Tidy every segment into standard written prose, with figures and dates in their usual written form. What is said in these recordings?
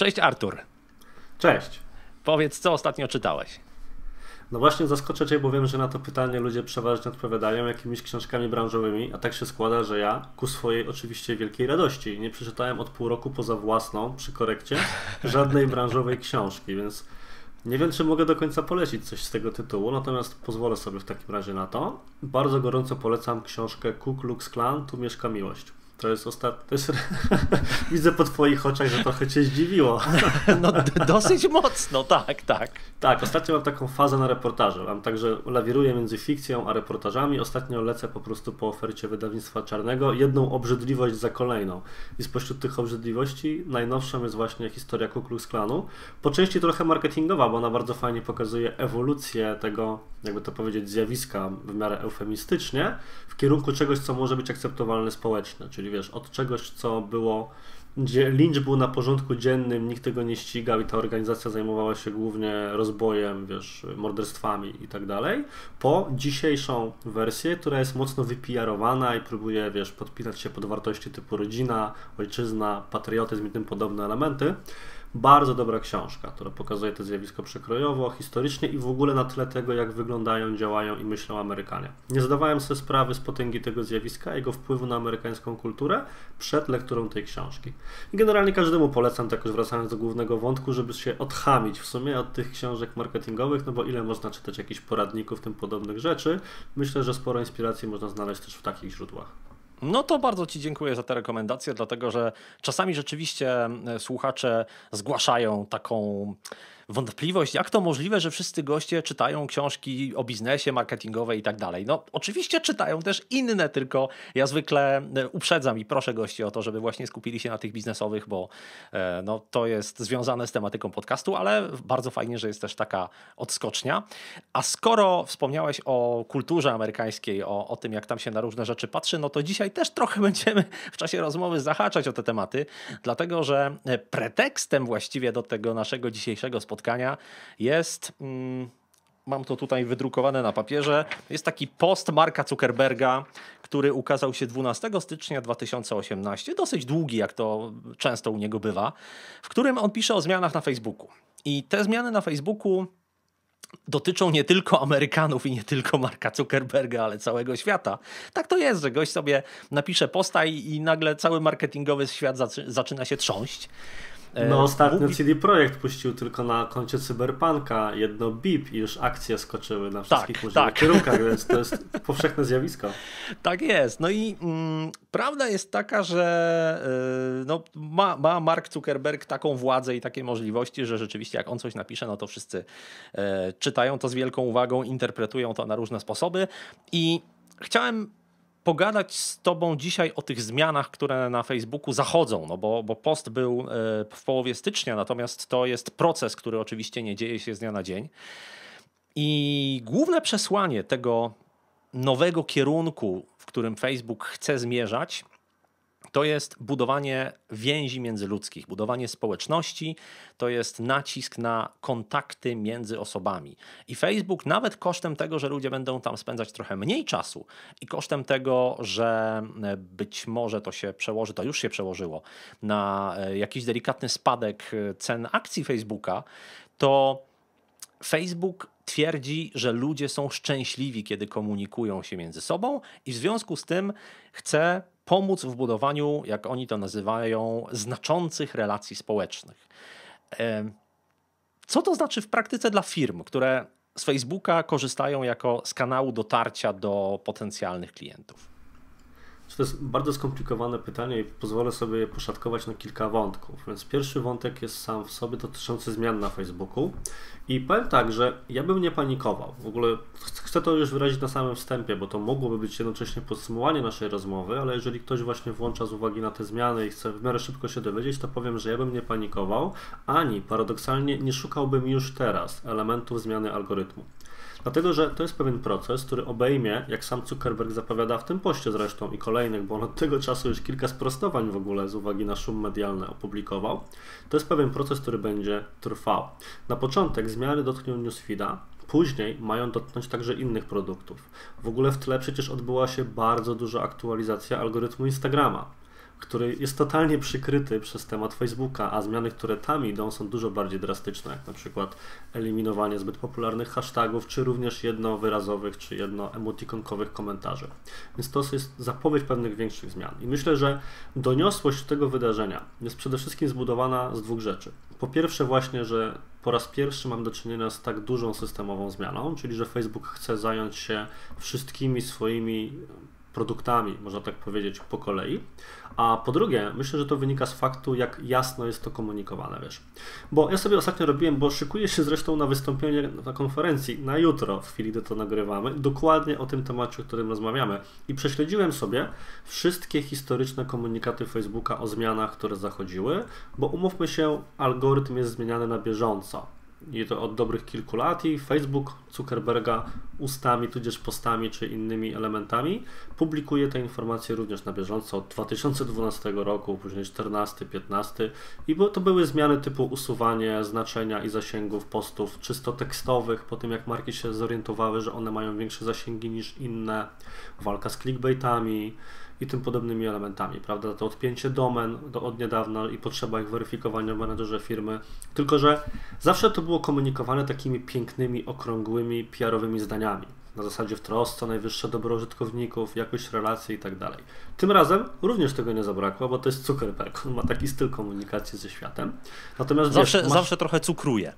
Cześć Artur. Cześć. Powiedz, co ostatnio czytałeś? No właśnie zaskoczę Cię, bo wiem, że na to pytanie ludzie przeważnie odpowiadają jakimiś książkami branżowymi, a tak się składa, że ja ku swojej oczywiście wielkiej radości nie przeczytałem od pół roku poza własną, przy korekcie, żadnej branżowej książki, więc nie wiem, czy mogę do końca polecić coś z tego tytułu, natomiast pozwolę sobie w takim razie na to. Bardzo gorąco polecam książkę Ku Klux Klan, Tu mieszka miłość. To jest ostatni. Widzę po Twoich oczach, że trochę Cię zdziwiło. No dosyć mocno, tak, tak. Tak, ostatnio mam taką fazę na reportaże. Mam także lawiruję między fikcją a reportażami. Ostatnio lecę po prostu po ofercie wydawnictwa Czarnego jedną obrzydliwość za kolejną. I spośród tych obrzydliwości najnowszą jest właśnie historia Ku Klux Klanu. Po części trochę marketingowa, bo ona bardzo fajnie pokazuje ewolucję tego, jakby to powiedzieć, zjawiska w miarę eufemistycznie, w kierunku czegoś, co może być akceptowalne społecznie. Czyli wiesz, od czegoś, co było, gdzie lincz był na porządku dziennym, nikt tego nie ścigał i ta organizacja zajmowała się głównie rozbojem, wiesz, morderstwami i tak dalej, po dzisiejszą wersję, która jest mocno wypijarowana i próbuje, wiesz, podpinać się pod wartości typu rodzina, ojczyzna, patriotyzm i tym podobne elementy. Bardzo dobra książka, która pokazuje to zjawisko przekrojowo, historycznie i w ogóle na tle tego, jak wyglądają, działają i myślą Amerykanie. Nie zdawałem sobie sprawy z potęgi tego zjawiska, jego wpływu na amerykańską kulturę przed lekturą tej książki. I generalnie każdemu polecam, tak już wracając do głównego wątku, żeby się odchamić w sumie od tych książek marketingowych, no bo ile można czytać jakichś poradników, tym podobnych rzeczy. Myślę, że sporo inspiracji można znaleźć też w takich źródłach. No to bardzo Ci dziękuję za te rekomendacje, dlatego że czasami rzeczywiście słuchacze zgłaszają taką wątpliwość, jak to możliwe, że wszyscy goście czytają książki o biznesie, marketingowe i tak dalej. No oczywiście czytają też inne, tylko ja zwykle uprzedzam i proszę gości o to, żeby właśnie skupili się na tych biznesowych, bo no, to jest związane z tematyką podcastu, ale bardzo fajnie, że jest też taka odskocznia. A skoro wspomniałeś o kulturze amerykańskiej, o tym, jak tam się na różne rzeczy patrzy, no to dzisiaj też trochę będziemy w czasie rozmowy zahaczać o te tematy, dlatego że pretekstem właściwie do tego naszego dzisiejszego spotkania jest, mam to tutaj wydrukowane na papierze, jest taki post Marka Zuckerberga, który ukazał się 12 stycznia 2018, dosyć długi, jak to często u niego bywa, w którym on pisze o zmianach na Facebooku. I te zmiany na Facebooku dotyczą nie tylko Amerykanów i nie tylko Marka Zuckerberga, ale całego świata. Tak to jest, że gość sobie napisze posta i nagle cały marketingowy świat zaczyna się trząść. No ostatnio CD Projekt puścił tylko na koncie Cyberpunka jedno bip i już akcje skoczyły na wszystkich możliwych kierunkach, więc to jest powszechne zjawisko. Tak jest. No i prawda jest taka, że no, ma Mark Zuckerberg taką władzę i takie możliwości, że rzeczywiście jak on coś napisze, no to wszyscy czytają to z wielką uwagą, interpretują to na różne sposoby i chciałem pogadać z Tobą dzisiaj o tych zmianach, które na Facebooku zachodzą, no bo post był w połowie stycznia, natomiast to jest proces, który oczywiście nie dzieje się z dnia na dzień. I główne przesłanie tego nowego kierunku, w którym Facebook chce zmierzać, to jest budowanie więzi międzyludzkich, budowanie społeczności, to jest nacisk na kontakty między osobami. I Facebook nawet kosztem tego, że ludzie będą tam spędzać trochę mniej czasu i kosztem tego, że być może to się przełoży, to już się przełożyło, na jakiś delikatny spadek cen akcji Facebooka, to Facebook twierdzi, że ludzie są szczęśliwi, kiedy komunikują się między sobą i w związku z tym chce pomóc w budowaniu, jak oni to nazywają, znaczących relacji społecznych. Co to znaczy w praktyce dla firm, które z Facebooka korzystają jako z kanału dotarcia do potencjalnych klientów? To jest bardzo skomplikowane pytanie i pozwolę sobie je poszatkować na kilka wątków. Więc pierwszy wątek jest sam w sobie dotyczący zmian na Facebooku. I powiem tak, że ja bym nie panikował. W ogóle chcę to już wyrazić na samym wstępie, bo to mogłoby być jednocześnie podsumowanie naszej rozmowy, ale jeżeli ktoś właśnie włącza z uwagi na te zmiany i chce w miarę szybko się dowiedzieć, to powiem, że ja bym nie panikował, ani paradoksalnie nie szukałbym już teraz elementów zmiany algorytmu. Dlatego, że to jest pewien proces, który obejmie, jak sam Zuckerberg zapowiada w tym poście zresztą i kolejnych, bo on od tego czasu już kilka sprostowań w ogóle z uwagi na szum medialny opublikował. To jest pewien proces, który będzie trwał. Na początek zmiany dotkną newsfeeda, później mają dotknąć także innych produktów. W ogóle w tle przecież odbyła się bardzo duża aktualizacja algorytmu Instagrama, który jest totalnie przykryty przez temat Facebooka, a zmiany, które tam idą, są dużo bardziej drastyczne, jak na przykład eliminowanie zbyt popularnych hashtagów, czy również jednowyrazowych, czy jednoemotikonkowych komentarzy. Więc to jest zapowiedź pewnych większych zmian. I myślę, że doniosłość tego wydarzenia jest przede wszystkim zbudowana z dwóch rzeczy. Po pierwsze właśnie, że po raz pierwszy mam do czynienia z tak dużą systemową zmianą, czyli że Facebook chce zająć się wszystkimi swoimi produktami, można tak powiedzieć, po kolei. A po drugie, myślę, że to wynika z faktu, jak jasno jest to komunikowane, wiesz. Bo ja sobie ostatnio robiłem, bo szykuję się zresztą na wystąpienie na konferencji na jutro, w chwili, gdy to nagrywamy, dokładnie o tym temacie, o którym rozmawiamy. I prześledziłem sobie wszystkie historyczne komunikaty Facebooka o zmianach, które zachodziły, bo umówmy się, algorytm jest zmieniany na bieżąco. I to od dobrych kilku lat i Facebook Zuckerberga ustami, tudzież postami czy innymi elementami publikuje te informacje również na bieżąco od 2012 roku, później 14, 15 i to były zmiany typu usuwanie znaczenia i zasięgów postów czysto tekstowych, po tym jak marki się zorientowały, że one mają większe zasięgi niż inne, walka z clickbaitami i tym podobnymi elementami, prawda? To odpięcie domen od niedawna i potrzeba ich weryfikowania w menedżerze firmy. Tylko że zawsze to było komunikowane takimi pięknymi, okrągłymi, PR-owymi zdaniami. Na zasadzie w trosce o najwyższe dobro użytkowników, jakość relacji i tak dalej. Tym razem również tego nie zabrakło, bo to jest Zuckerberg. On ma taki styl komunikacji ze światem. Natomiast zawsze trochę cukruje.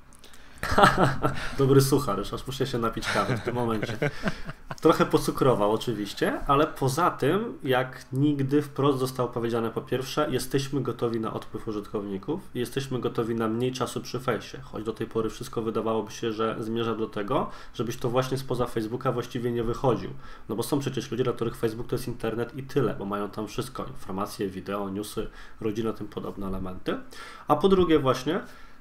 Dobry suchar, już aż muszę się napić kawy w tym momencie. Trochę pocukrował oczywiście, ale poza tym, jak nigdy wprost zostało powiedziane, po pierwsze, jesteśmy gotowi na odpływ użytkowników i jesteśmy gotowi na mniej czasu przy fejsie, choć do tej pory wszystko wydawałoby się, że zmierza do tego, żebyś to właśnie spoza Facebooka właściwie nie wychodził. No bo są przecież ludzie, dla których Facebook to jest internet i tyle, bo mają tam wszystko, informacje, wideo, newsy, rodzina, tym podobne elementy. A po drugie właśnie,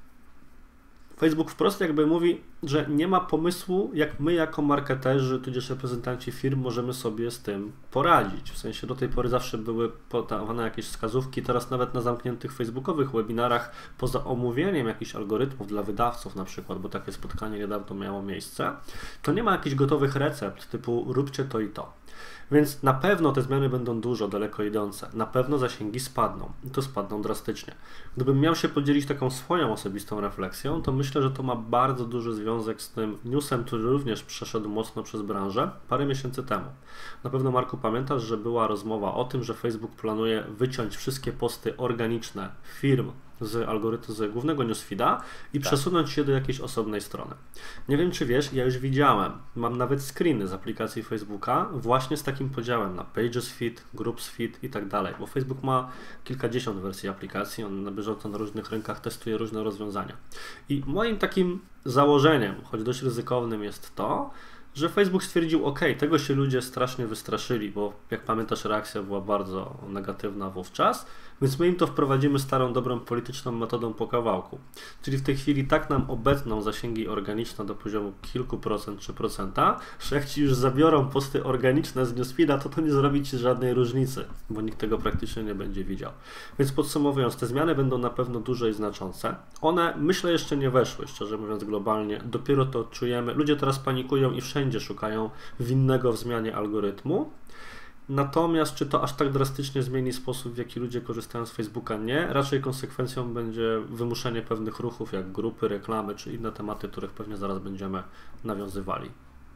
Facebook wprost jakby mówi, że nie ma pomysłu, jak my jako marketerzy, tudzież reprezentanci firm możemy sobie z tym poradzić. W sensie do tej pory zawsze były podawane jakieś wskazówki, teraz nawet na zamkniętych facebookowych webinarach, poza omówieniem jakichś algorytmów dla wydawców na przykład, bo takie spotkanie niedawno miało miejsce, to nie ma jakichś gotowych recept typu róbcie to i to. Więc na pewno te zmiany będą dużo, daleko idące. Na pewno zasięgi spadną i to spadną drastycznie. Gdybym miał się podzielić taką swoją osobistą refleksją, to myślę, że to ma bardzo duży związek z tym newsem, który również przeszedł mocno przez branżę parę miesięcy temu. Na pewno, Marku, pamiętasz, że była rozmowa o tym, że Facebook planuje wyciąć wszystkie posty organiczne firm z algorytmu, z głównego newsfeeda i przesunąć je do jakiejś osobnej strony. Nie wiem, czy wiesz, ja już widziałem, mam nawet screeny z aplikacji Facebooka właśnie z takim podziałem na Pages Feed, Groups Feed i tak dalej, bo Facebook ma kilkadziesiąt wersji aplikacji, on na bieżąco na różnych rynkach testuje różne rozwiązania. I moim takim założeniem, choć dość ryzykownym, jest to, że Facebook stwierdził, ok, tego się ludzie strasznie wystraszyli, bo jak pamiętasz, reakcja była bardzo negatywna wówczas, więc my im to wprowadzimy starą, dobrą polityczną metodą po kawałku. Czyli w tej chwili tak nam obecną zasięgi organiczne do poziomu kilku procent czy procenta, że jak ci już zabiorą posty organiczne z newsfeeda, to nie zrobi ci żadnej różnicy, bo nikt tego praktycznie nie będzie widział. Więc podsumowując, te zmiany będą na pewno duże i znaczące. One, myślę, jeszcze nie weszły, szczerze mówiąc globalnie. Dopiero to czujemy. Ludzie teraz panikują i wszędzie szukają winnego w zmianie algorytmu. Natomiast czy to aż tak drastycznie zmieni sposób, w jaki ludzie korzystają z Facebooka? Nie. Raczej konsekwencją będzie wymuszenie pewnych ruchów, jak grupy, reklamy, czy inne tematy, których pewnie zaraz będziemy nawiązywali.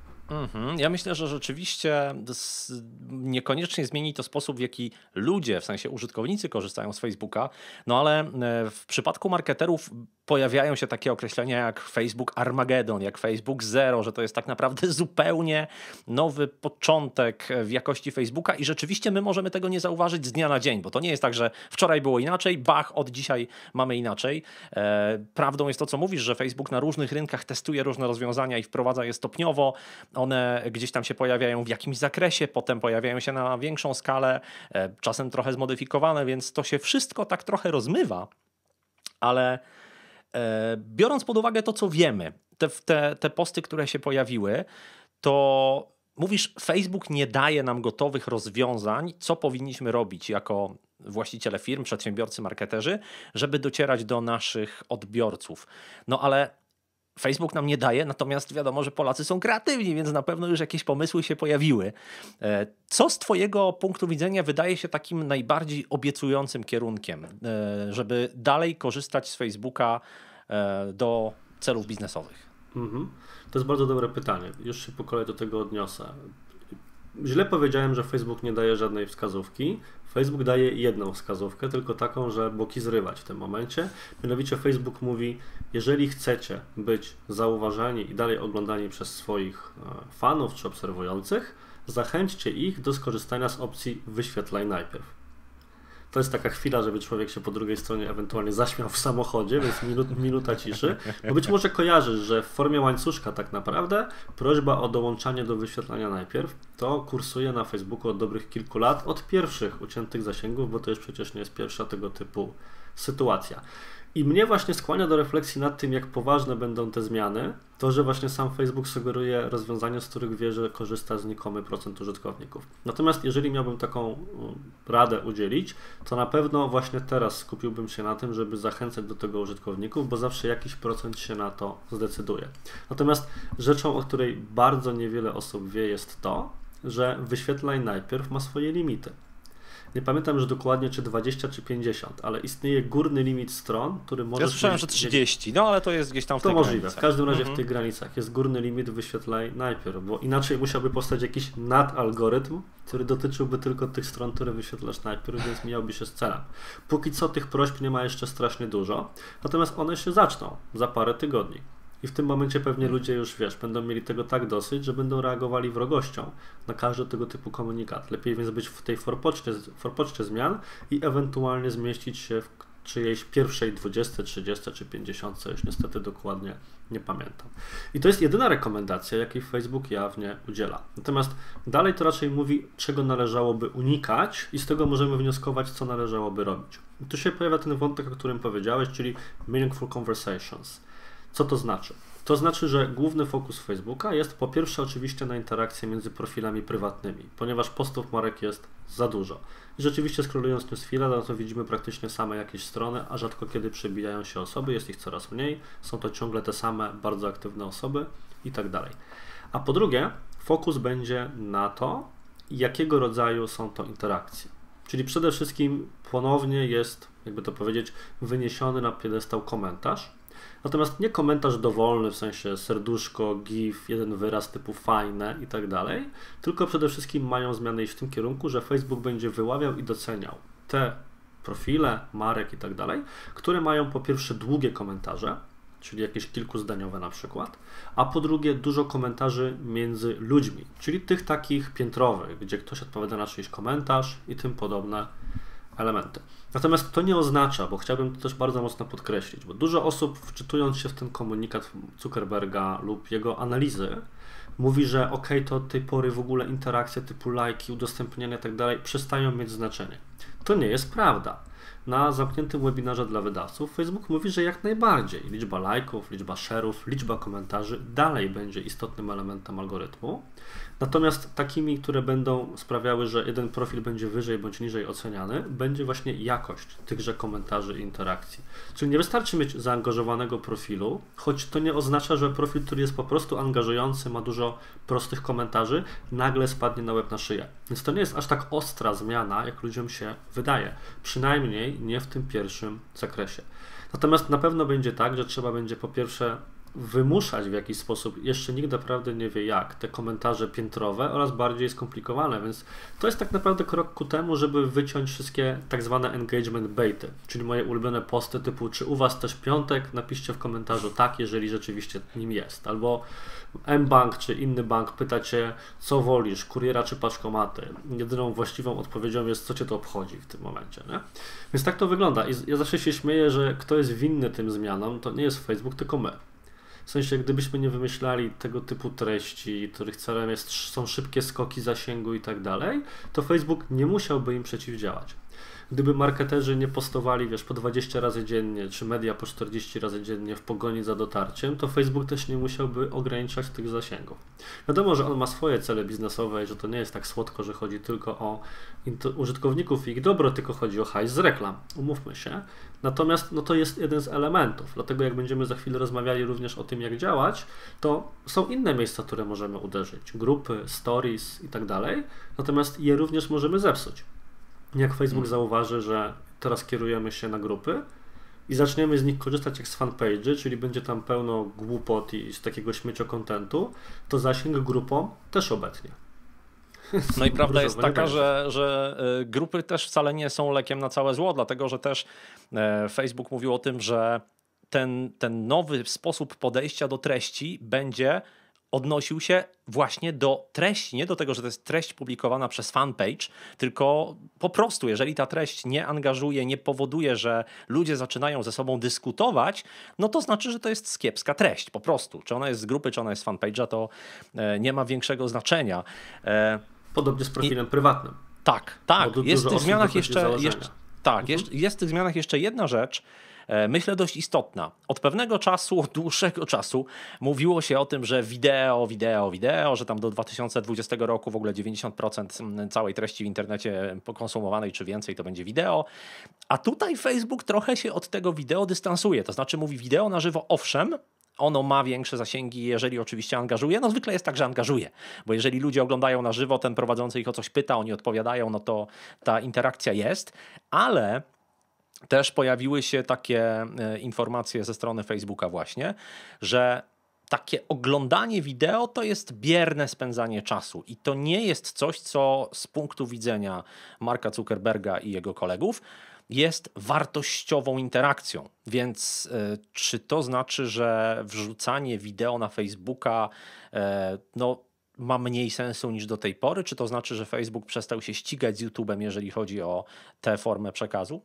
Ja myślę, że rzeczywiście niekoniecznie zmieni to sposób, w jaki ludzie, w sensie użytkownicy korzystają z Facebooka, no ale w przypadku marketerów pojawiają się takie określenia jak Facebook Armageddon, jak Facebook Zero, że to jest tak naprawdę zupełnie nowy początek w jakości Facebooka i rzeczywiście my możemy tego nie zauważyć z dnia na dzień, bo to nie jest tak, że wczoraj było inaczej, od dzisiaj mamy inaczej. Prawdą jest to, co mówisz, że Facebook na różnych rynkach testuje różne rozwiązania i wprowadza je stopniowo. One gdzieś tam się pojawiają w jakimś zakresie, potem pojawiają się na większą skalę, czasem trochę zmodyfikowane, więc to się wszystko tak trochę rozmywa, ale biorąc pod uwagę to, co wiemy, te posty, które się pojawiły, to mówisz, Facebook nie daje nam gotowych rozwiązań, co powinniśmy robić jako właściciele firm, przedsiębiorcy, marketerzy, żeby docierać do naszych odbiorców. No ale Facebook nam nie daje, natomiast wiadomo, że Polacy są kreatywni, więc na pewno już jakieś pomysły się pojawiły. Co z twojego punktu widzenia wydaje się takim najbardziej obiecującym kierunkiem, żeby dalej korzystać z Facebooka do celów biznesowych? To jest bardzo dobre pytanie. Już się po kolei do tego odniosę. Źle powiedziałem, że Facebook nie daje żadnej wskazówki. Facebook daje jedną wskazówkę, tylko taką, że boki zrywać w tym momencie. Mianowicie Facebook mówi, jeżeli chcecie być zauważani i dalej oglądani przez swoich fanów czy obserwujących, zachęćcie ich do skorzystania z opcji wyświetlaj najpierw. To jest taka chwila, żeby człowiek się po drugiej stronie ewentualnie zaśmiał w samochodzie, więc minuta ciszy. Bo być może kojarzysz, że w formie łańcuszka tak naprawdę prośba o dołączanie do wyświetlania najpierw to kursuje na Facebooku od dobrych kilku lat, od pierwszych uciętych zasięgów, bo to już przecież nie jest pierwsza tego typu sytuacja. I mnie właśnie skłania do refleksji nad tym, jak poważne będą te zmiany, to, że właśnie sam Facebook sugeruje rozwiązania, z których wie, że korzysta znikomy procent użytkowników. Natomiast jeżeli miałbym taką radę udzielić, to na pewno właśnie teraz skupiłbym się na tym, żeby zachęcać do tego użytkowników, bo zawsze jakiś procent się na to zdecyduje. Natomiast rzeczą, o której bardzo niewiele osób wie, jest to, że wyświetlaj najpierw ma swoje limity. Nie pamiętam już dokładnie, czy 20, czy 50, ale istnieje górny limit stron, który może... Ja słyszałem, że 30, no ale to jest gdzieś tam w tej To możliwe, granicy. w każdym razie w tych granicach jest górny limit wyświetlaj najpierw, bo inaczej musiałby powstać jakiś nadalgorytm, który dotyczyłby tylko tych stron, które wyświetlasz najpierw, więc mijałby się z celem. Póki co tych prośb nie ma jeszcze strasznie dużo, natomiast one się zaczną za parę tygodni. I w tym momencie pewnie ludzie już, będą mieli tego tak dosyć, że będą reagowali wrogością na każdy tego typu komunikat. Lepiej więc być w tej forpoczcie zmian i ewentualnie zmieścić się w czyjejś pierwszej 20, 30 czy 50, już niestety dokładnie nie pamiętam. I to jest jedyna rekomendacja, jakiej Facebook jawnie udziela. Natomiast dalej to raczej mówi, czego należałoby unikać i z tego możemy wnioskować, co należałoby robić. I tu się pojawia ten wątek, o którym powiedziałeś, czyli meaningful conversations. Co to znaczy? To znaczy, że główny fokus Facebooka jest po pierwsze oczywiście na interakcję między profilami prywatnymi, ponieważ postów marek jest za dużo. I rzeczywiście scrollując newsfeeda, no to widzimy praktycznie same jakieś strony, a rzadko kiedy przebijają się osoby, jest ich coraz mniej, są to ciągle te same bardzo aktywne osoby i tak dalej. A po drugie, fokus będzie na to, jakiego rodzaju są to interakcje. Czyli przede wszystkim ponownie jest, jakby to powiedzieć, wyniesiony na piedestał komentarz. Natomiast nie komentarz dowolny, w sensie serduszko, gif, jeden wyraz typu fajne i tak dalej, tylko przede wszystkim mają zmiany iść w tym kierunku, że Facebook będzie wyławiał i doceniał te profile, marek i tak dalej, które mają po pierwsze długie komentarze, czyli jakieś kilkuzdaniowe na przykład, a po drugie dużo komentarzy między ludźmi, czyli tych takich piętrowych, gdzie ktoś odpowiada na czyjś komentarz i tym podobne elementy. Natomiast to nie oznacza, bo chciałbym to też bardzo mocno podkreślić, bo dużo osób, wczytując się w ten komunikat Zuckerberga lub jego analizy, mówi, że to od tej pory w ogóle interakcje typu lajki, udostępniania i tak dalej przestają mieć znaczenie. To nie jest prawda. Na zamkniętym webinarze dla wydawców Facebook mówi, że jak najbardziej liczba lajków, liczba share'ów, liczba komentarzy dalej będzie istotnym elementem algorytmu. Natomiast takimi, które będą sprawiały, że jeden profil będzie wyżej bądź niżej oceniany, będzie właśnie jakość tychże komentarzy i interakcji. Czyli nie wystarczy mieć zaangażowanego profilu, choć to nie oznacza, że profil, który jest po prostu angażujący, ma dużo prostych komentarzy, nagle spadnie na łeb na szyję. Więc to nie jest aż tak ostra zmiana, jak ludziom się wydaje. Przynajmniej nie w tym pierwszym zakresie. Natomiast na pewno będzie tak, że trzeba będzie po pierwsze wymuszać w jakiś sposób, jeszcze nikt naprawdę nie wie jak, te komentarze piętrowe oraz bardziej skomplikowane, więc to jest tak naprawdę krok ku temu, żeby wyciąć wszystkie tak zwane engagement baity, czyli moje ulubione posty typu, czy u Was też piątek? Napiszcie w komentarzu tak, jeżeli rzeczywiście nim jest, albo mBank czy inny bank pyta Cię, co wolisz, kuriera czy paczkomaty. Jedyną właściwą odpowiedzią jest, co Cię to obchodzi w tym momencie, nie? Więc tak to wygląda i ja zawsze się śmieję, że kto jest winny tym zmianom, to nie jest Facebook, tylko my. W sensie, gdybyśmy nie wymyślali tego typu treści, których celem są szybkie skoki zasięgu i tak dalej, to Facebook nie musiałby im przeciwdziałać. Gdyby marketerzy nie postowali, wiesz, po 20 razy dziennie, czy media po 40 razy dziennie w pogoni za dotarciem, to Facebook też nie musiałby ograniczać tych zasięgów. Wiadomo, że on ma swoje cele biznesowe i że to nie jest tak słodko, że chodzi tylko o użytkowników i ich dobro, tylko chodzi o hajs z reklam. Umówmy się. Natomiast no to jest jeden z elementów. Dlatego jak będziemy za chwilę rozmawiali również o tym, jak działać, to są inne miejsca, które możemy uderzyć. Grupy, stories i tak dalej. Natomiast je również możemy zepsuć. Jak Facebook zauważy, że teraz kierujemy się na grupy i zaczniemy z nich korzystać jak z fanpage'y, czyli będzie tam pełno głupot i z takiego śmiecio-kontentu, to zasięg grupom też obetnie. No i prawda jest taka, że grupy też wcale nie są lekiem na całe zło, dlatego że też Facebook mówił o tym, że ten nowy sposób podejścia do treści będzie odnosił się właśnie do treści, nie do tego, że to jest treść publikowana przez fanpage, tylko po prostu, jeżeli ta treść nie angażuje, nie powoduje, że ludzie zaczynają ze sobą dyskutować, no to znaczy, że to jest kiepska treść, po prostu. Czy ona jest z grupy, czy ona jest z fanpage'a, to nie ma większego znaczenia. Podobnie z profilem prywatnym. Tak. Jest w tych zmianach jest w tych zmianach jeszcze jedna rzecz, myślę dość istotna. Od pewnego czasu, od dłuższego czasu mówiło się o tym, że wideo, że tam do 2020 roku w ogóle 90% całej treści w internecie konsumowanej czy więcej to będzie wideo. A tutaj Facebook trochę się od tego wideo dystansuje. To znaczy mówi wideo na żywo, owszem, ono ma większe zasięgi, jeżeli oczywiście angażuje. No zwykle jest tak, że angażuje, bo jeżeli ludzie oglądają na żywo, ten prowadzący ich o coś pyta, oni odpowiadają, no to ta interakcja jest, ale też pojawiły się takie informacje ze strony Facebooka właśnie, że takie oglądanie wideo to jest bierne spędzanie czasu i to nie jest coś, co z punktu widzenia Marka Zuckerberga i jego kolegów jest wartościową interakcją. Więc czy to znaczy, że wrzucanie wideo na Facebooka ma mniej sensu niż do tej pory? Czy to znaczy, że Facebook przestał się ścigać z YouTube'em, jeżeli chodzi o tę formę przekazu?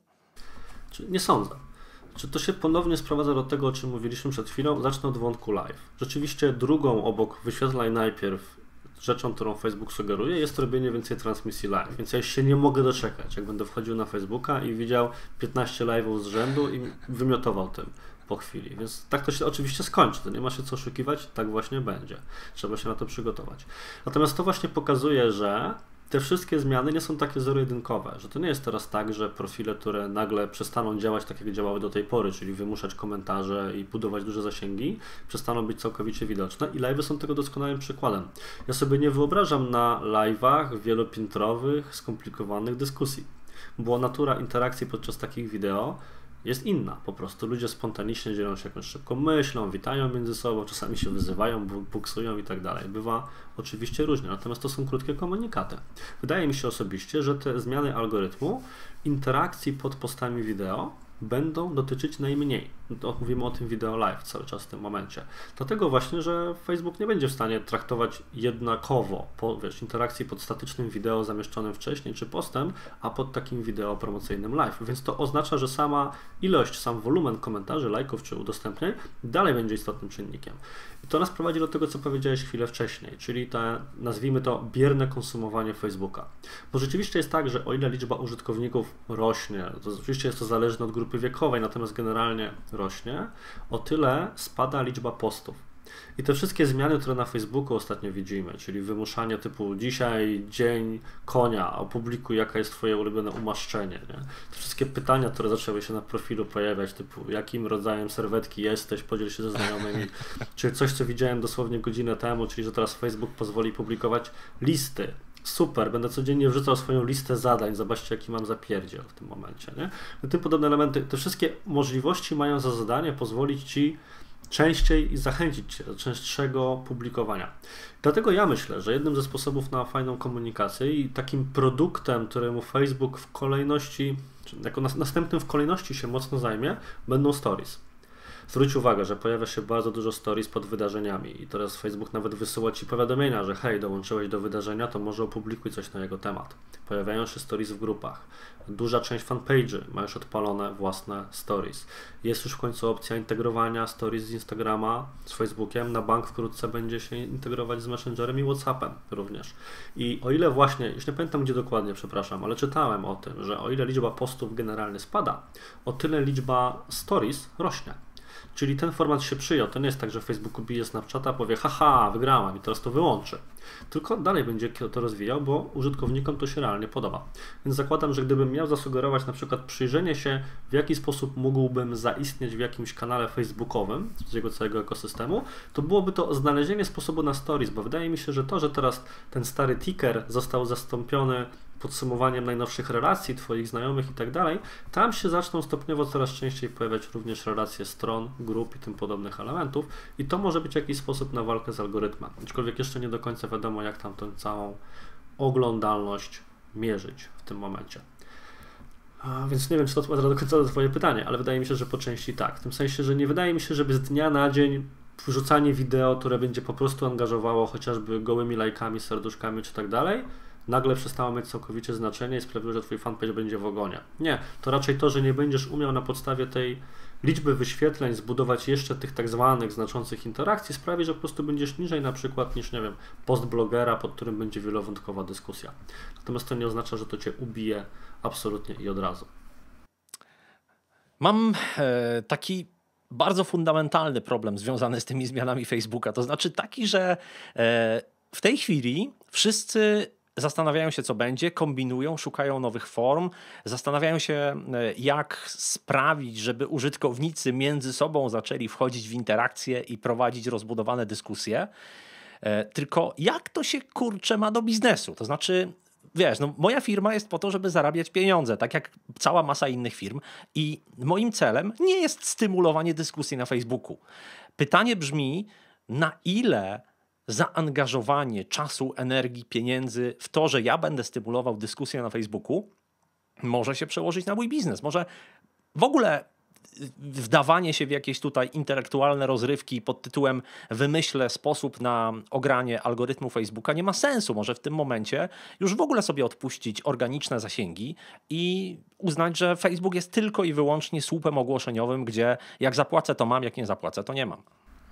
Nie sądzę. Czy to się ponownie sprowadza do tego, o czym mówiliśmy przed chwilą? Zacznę od wątku live. Rzeczywiście drugą obok wyświetlaj najpierw rzeczą, którą Facebook sugeruje, jest robienie więcej transmisji live. Więc ja się nie mogę doczekać, jak będę wchodził na Facebooka i widział 15 live'ów z rzędu i wymiotował tym po chwili. Więc tak to się oczywiście skończy. To nie ma się co oszukiwać, tak właśnie będzie. Trzeba się na to przygotować. Natomiast to właśnie pokazuje, że te wszystkie zmiany nie są takie zero-jedynkowe, że to nie jest teraz tak, że profile, które nagle przestaną działać tak, jak działały do tej pory, czyli wymuszać komentarze i budować duże zasięgi, przestaną być całkowicie widoczne i live'y są tego doskonałym przykładem. Ja sobie nie wyobrażam na live'ach wielopiętrowych, skomplikowanych dyskusji, bo natura interakcji podczas takich wideo jest inna. Po prostu ludzie spontanicznie dzielą się jakąś szybką myślą, witają między sobą, czasami się wyzywają, buksują i tak dalej. Bywa oczywiście różnie, natomiast to są krótkie komunikaty. Wydaje mi się osobiście, że te zmiany algorytmu interakcji pod postami wideo będą dotyczyć najmniej. Mówimy o tym wideo live cały czas w tym momencie. Dlatego właśnie, że Facebook nie będzie w stanie traktować jednakowo interakcji pod statycznym wideo zamieszczonym wcześniej czy postem, a pod takim wideo promocyjnym live. Więc to oznacza, że sama ilość, sam wolumen komentarzy, lajków czy udostępnień dalej będzie istotnym czynnikiem. I to nas prowadzi do tego, co powiedziałeś chwilę wcześniej, czyli nazwijmy to bierne konsumowanie Facebooka. Bo rzeczywiście jest tak, że o ile liczba użytkowników rośnie, to oczywiście jest to zależne od grupy wiekowej, natomiast generalnie rośnie, o tyle spada liczba postów. I te wszystkie zmiany, które na Facebooku ostatnio widzimy, czyli wymuszanie typu dzisiaj dzień konia, opublikuj jaka jest twoje ulubione umaszczenie, nie? Te wszystkie pytania, które zaczęły się na profilu pojawiać, typu jakim rodzajem serwetki jesteś, podziel się ze znajomymi, czy coś, co widziałem dosłownie godzinę temu, czyli że teraz Facebook pozwoli publikować listy. Super, będę codziennie wrzucał swoją listę zadań, zobaczcie jaki mam zapierdziel w tym momencie, nie? No, tym podobne elementy, te wszystkie możliwości mają za zadanie pozwolić Ci częściej i zachęcić Cię do częstszego publikowania. Dlatego ja myślę, że jednym ze sposobów na fajną komunikację i takim produktem, któremu Facebook w kolejności, czy jako następnym w kolejności się mocno zajmie, będą stories. Zwróć uwagę, że pojawia się bardzo dużo stories pod wydarzeniami i teraz Facebook nawet wysyła Ci powiadomienia, że hej, dołączyłeś do wydarzenia, to może opublikuj coś na jego temat. Pojawiają się stories w grupach. Duża część fanpage'y ma już odpalone własne stories. Jest już w końcu opcja integrowania stories z Instagrama z Facebookiem. Na bank wkrótce będzie się integrować z Messengerem i WhatsAppem również. I o ile właśnie, już nie pamiętam gdzie dokładnie, przepraszam, ale czytałem o tym, że o ile liczba postów generalnie spada, o tyle liczba stories rośnie. Czyli ten format się przyjął. To nie jest tak, że Facebook bije Snapchata, powie haha, wygrałem i teraz to wyłączy. Tylko dalej będzie to rozwijał, bo użytkownikom to się realnie podoba. Więc zakładam, że gdybym miał zasugerować na przykład przyjrzenie się, w jaki sposób mógłbym zaistnieć w jakimś kanale facebookowym z jego całego ekosystemu, to byłoby to znalezienie sposobu na stories, bo wydaje mi się, że to, że teraz ten stary ticker został zastąpiony podsumowaniem najnowszych relacji Twoich znajomych i tak dalej, tam się zaczną stopniowo coraz częściej pojawiać również relacje stron, grup i tym podobnych elementów i to może być jakiś sposób na walkę z algorytmem. Aczkolwiek jeszcze nie do końca wiadomo, jak tam tę całą oglądalność mierzyć w tym momencie. Więc nie wiem, czy to odpowiada do końca na Twoje pytanie, ale wydaje mi się, że po części tak. W tym sensie, że nie wydaje mi się, żeby z dnia na dzień wrzucanie wideo, które będzie po prostu angażowało chociażby gołymi lajkami, serduszkami czy tak dalej, nagle przestało mieć całkowicie znaczenie i sprawiło, że Twój fanpage będzie w ogonie. Nie, to raczej to, że nie będziesz umiał na podstawie tej liczby wyświetleń zbudować jeszcze tych tak zwanych znaczących interakcji, sprawi, że po prostu będziesz niżej na przykład niż, nie wiem, post blogera, pod którym będzie wielowątkowa dyskusja. Natomiast to nie oznacza, że to Cię ubije absolutnie i od razu. Mam taki bardzo fundamentalny problem związany z tymi zmianami Facebooka. To znaczy taki, że w tej chwili wszyscy zastanawiają się, co będzie, kombinują, szukają nowych form, zastanawiają się, jak sprawić, żeby użytkownicy między sobą zaczęli wchodzić w interakcje i prowadzić rozbudowane dyskusje. Tylko jak to się, kurczę, ma do biznesu? To znaczy, wiesz, no, moja firma jest po to, żeby zarabiać pieniądze, tak jak cała masa innych firm i moim celem nie jest stymulowanie dyskusji na Facebooku. Pytanie brzmi, na ile zaangażowanie czasu, energii, pieniędzy w to, że ja będę stymulował dyskusję na Facebooku, może się przełożyć na mój biznes. Może w ogóle wdawanie się w jakieś tutaj intelektualne rozrywki pod tytułem wymyślę sposób na ogranie algorytmu Facebooka nie ma sensu. Może w tym momencie już w ogóle sobie odpuścić organiczne zasięgi i uznać, że Facebook jest tylko i wyłącznie słupem ogłoszeniowym, gdzie jak zapłacę to mam, jak nie zapłacę to nie mam.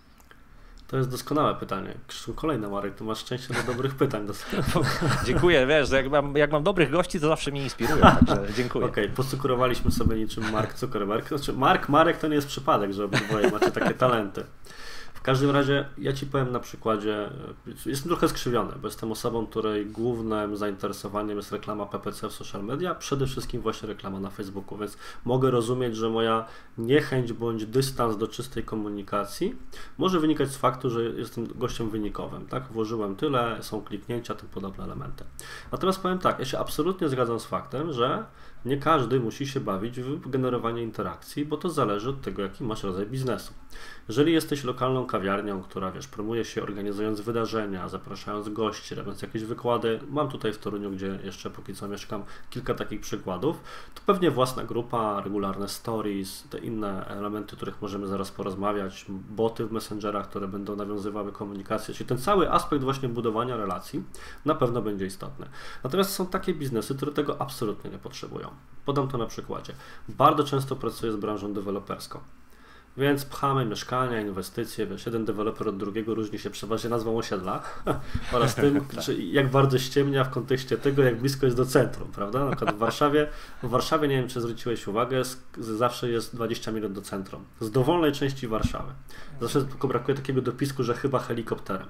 To jest doskonałe pytanie. Kolejne, Marek, tu masz szczęście do dobrych pytań. Dziękuję, wiesz, jak mam dobrych gości, to zawsze mnie inspirują, także dziękuję. Okej, pocukrowaliśmy sobie niczym Mark Zuckerberg. Znaczy Marek to nie jest przypadek, że obydwoje macie takie talenty. W każdym razie ja Ci powiem na przykładzie, jestem trochę skrzywiony, bo jestem osobą, której głównym zainteresowaniem jest reklama PPC w social media, przede wszystkim właśnie reklama na Facebooku, więc mogę rozumieć, że moja niechęć bądź dystans do czystej komunikacji może wynikać z faktu, że jestem gościem wynikowym, tak? Włożyłem tyle, są kliknięcia, tym podobne elementy. Natomiast powiem tak, ja się absolutnie zgadzam z faktem, że nie każdy musi się bawić w generowanie interakcji, bo to zależy od tego, jaki masz rodzaj biznesu. Jeżeli jesteś lokalną kawiarnią, która, wiesz, promuje się organizując wydarzenia, zapraszając gości, robiąc jakieś wykłady, mam tutaj w Toruniu, gdzie jeszcze póki co mieszkam, kilka takich przykładów, to pewnie własna grupa, regularne stories, te inne elementy, o których możemy zaraz porozmawiać, boty w messengerach, które będą nawiązywały komunikację, czyli ten cały aspekt właśnie budowania relacji na pewno będzie istotny. Natomiast są takie biznesy, które tego absolutnie nie potrzebują. Podam to na przykładzie. Bardzo często pracuję z branżą deweloperską. Więc pchamy mieszkania, inwestycje, wiesz, jeden deweloper od drugiego różni się przeważnie nazwą osiedla oraz tym, jak bardzo ściemnia w kontekście tego, jak blisko jest do centrum, prawda? Na przykład w Warszawie, nie wiem, czy zwróciłeś uwagę, zawsze jest 20 minut do centrum. Z dowolnej części Warszawy. Zawsze tylko brakuje takiego dopisku, że chyba helikopterem.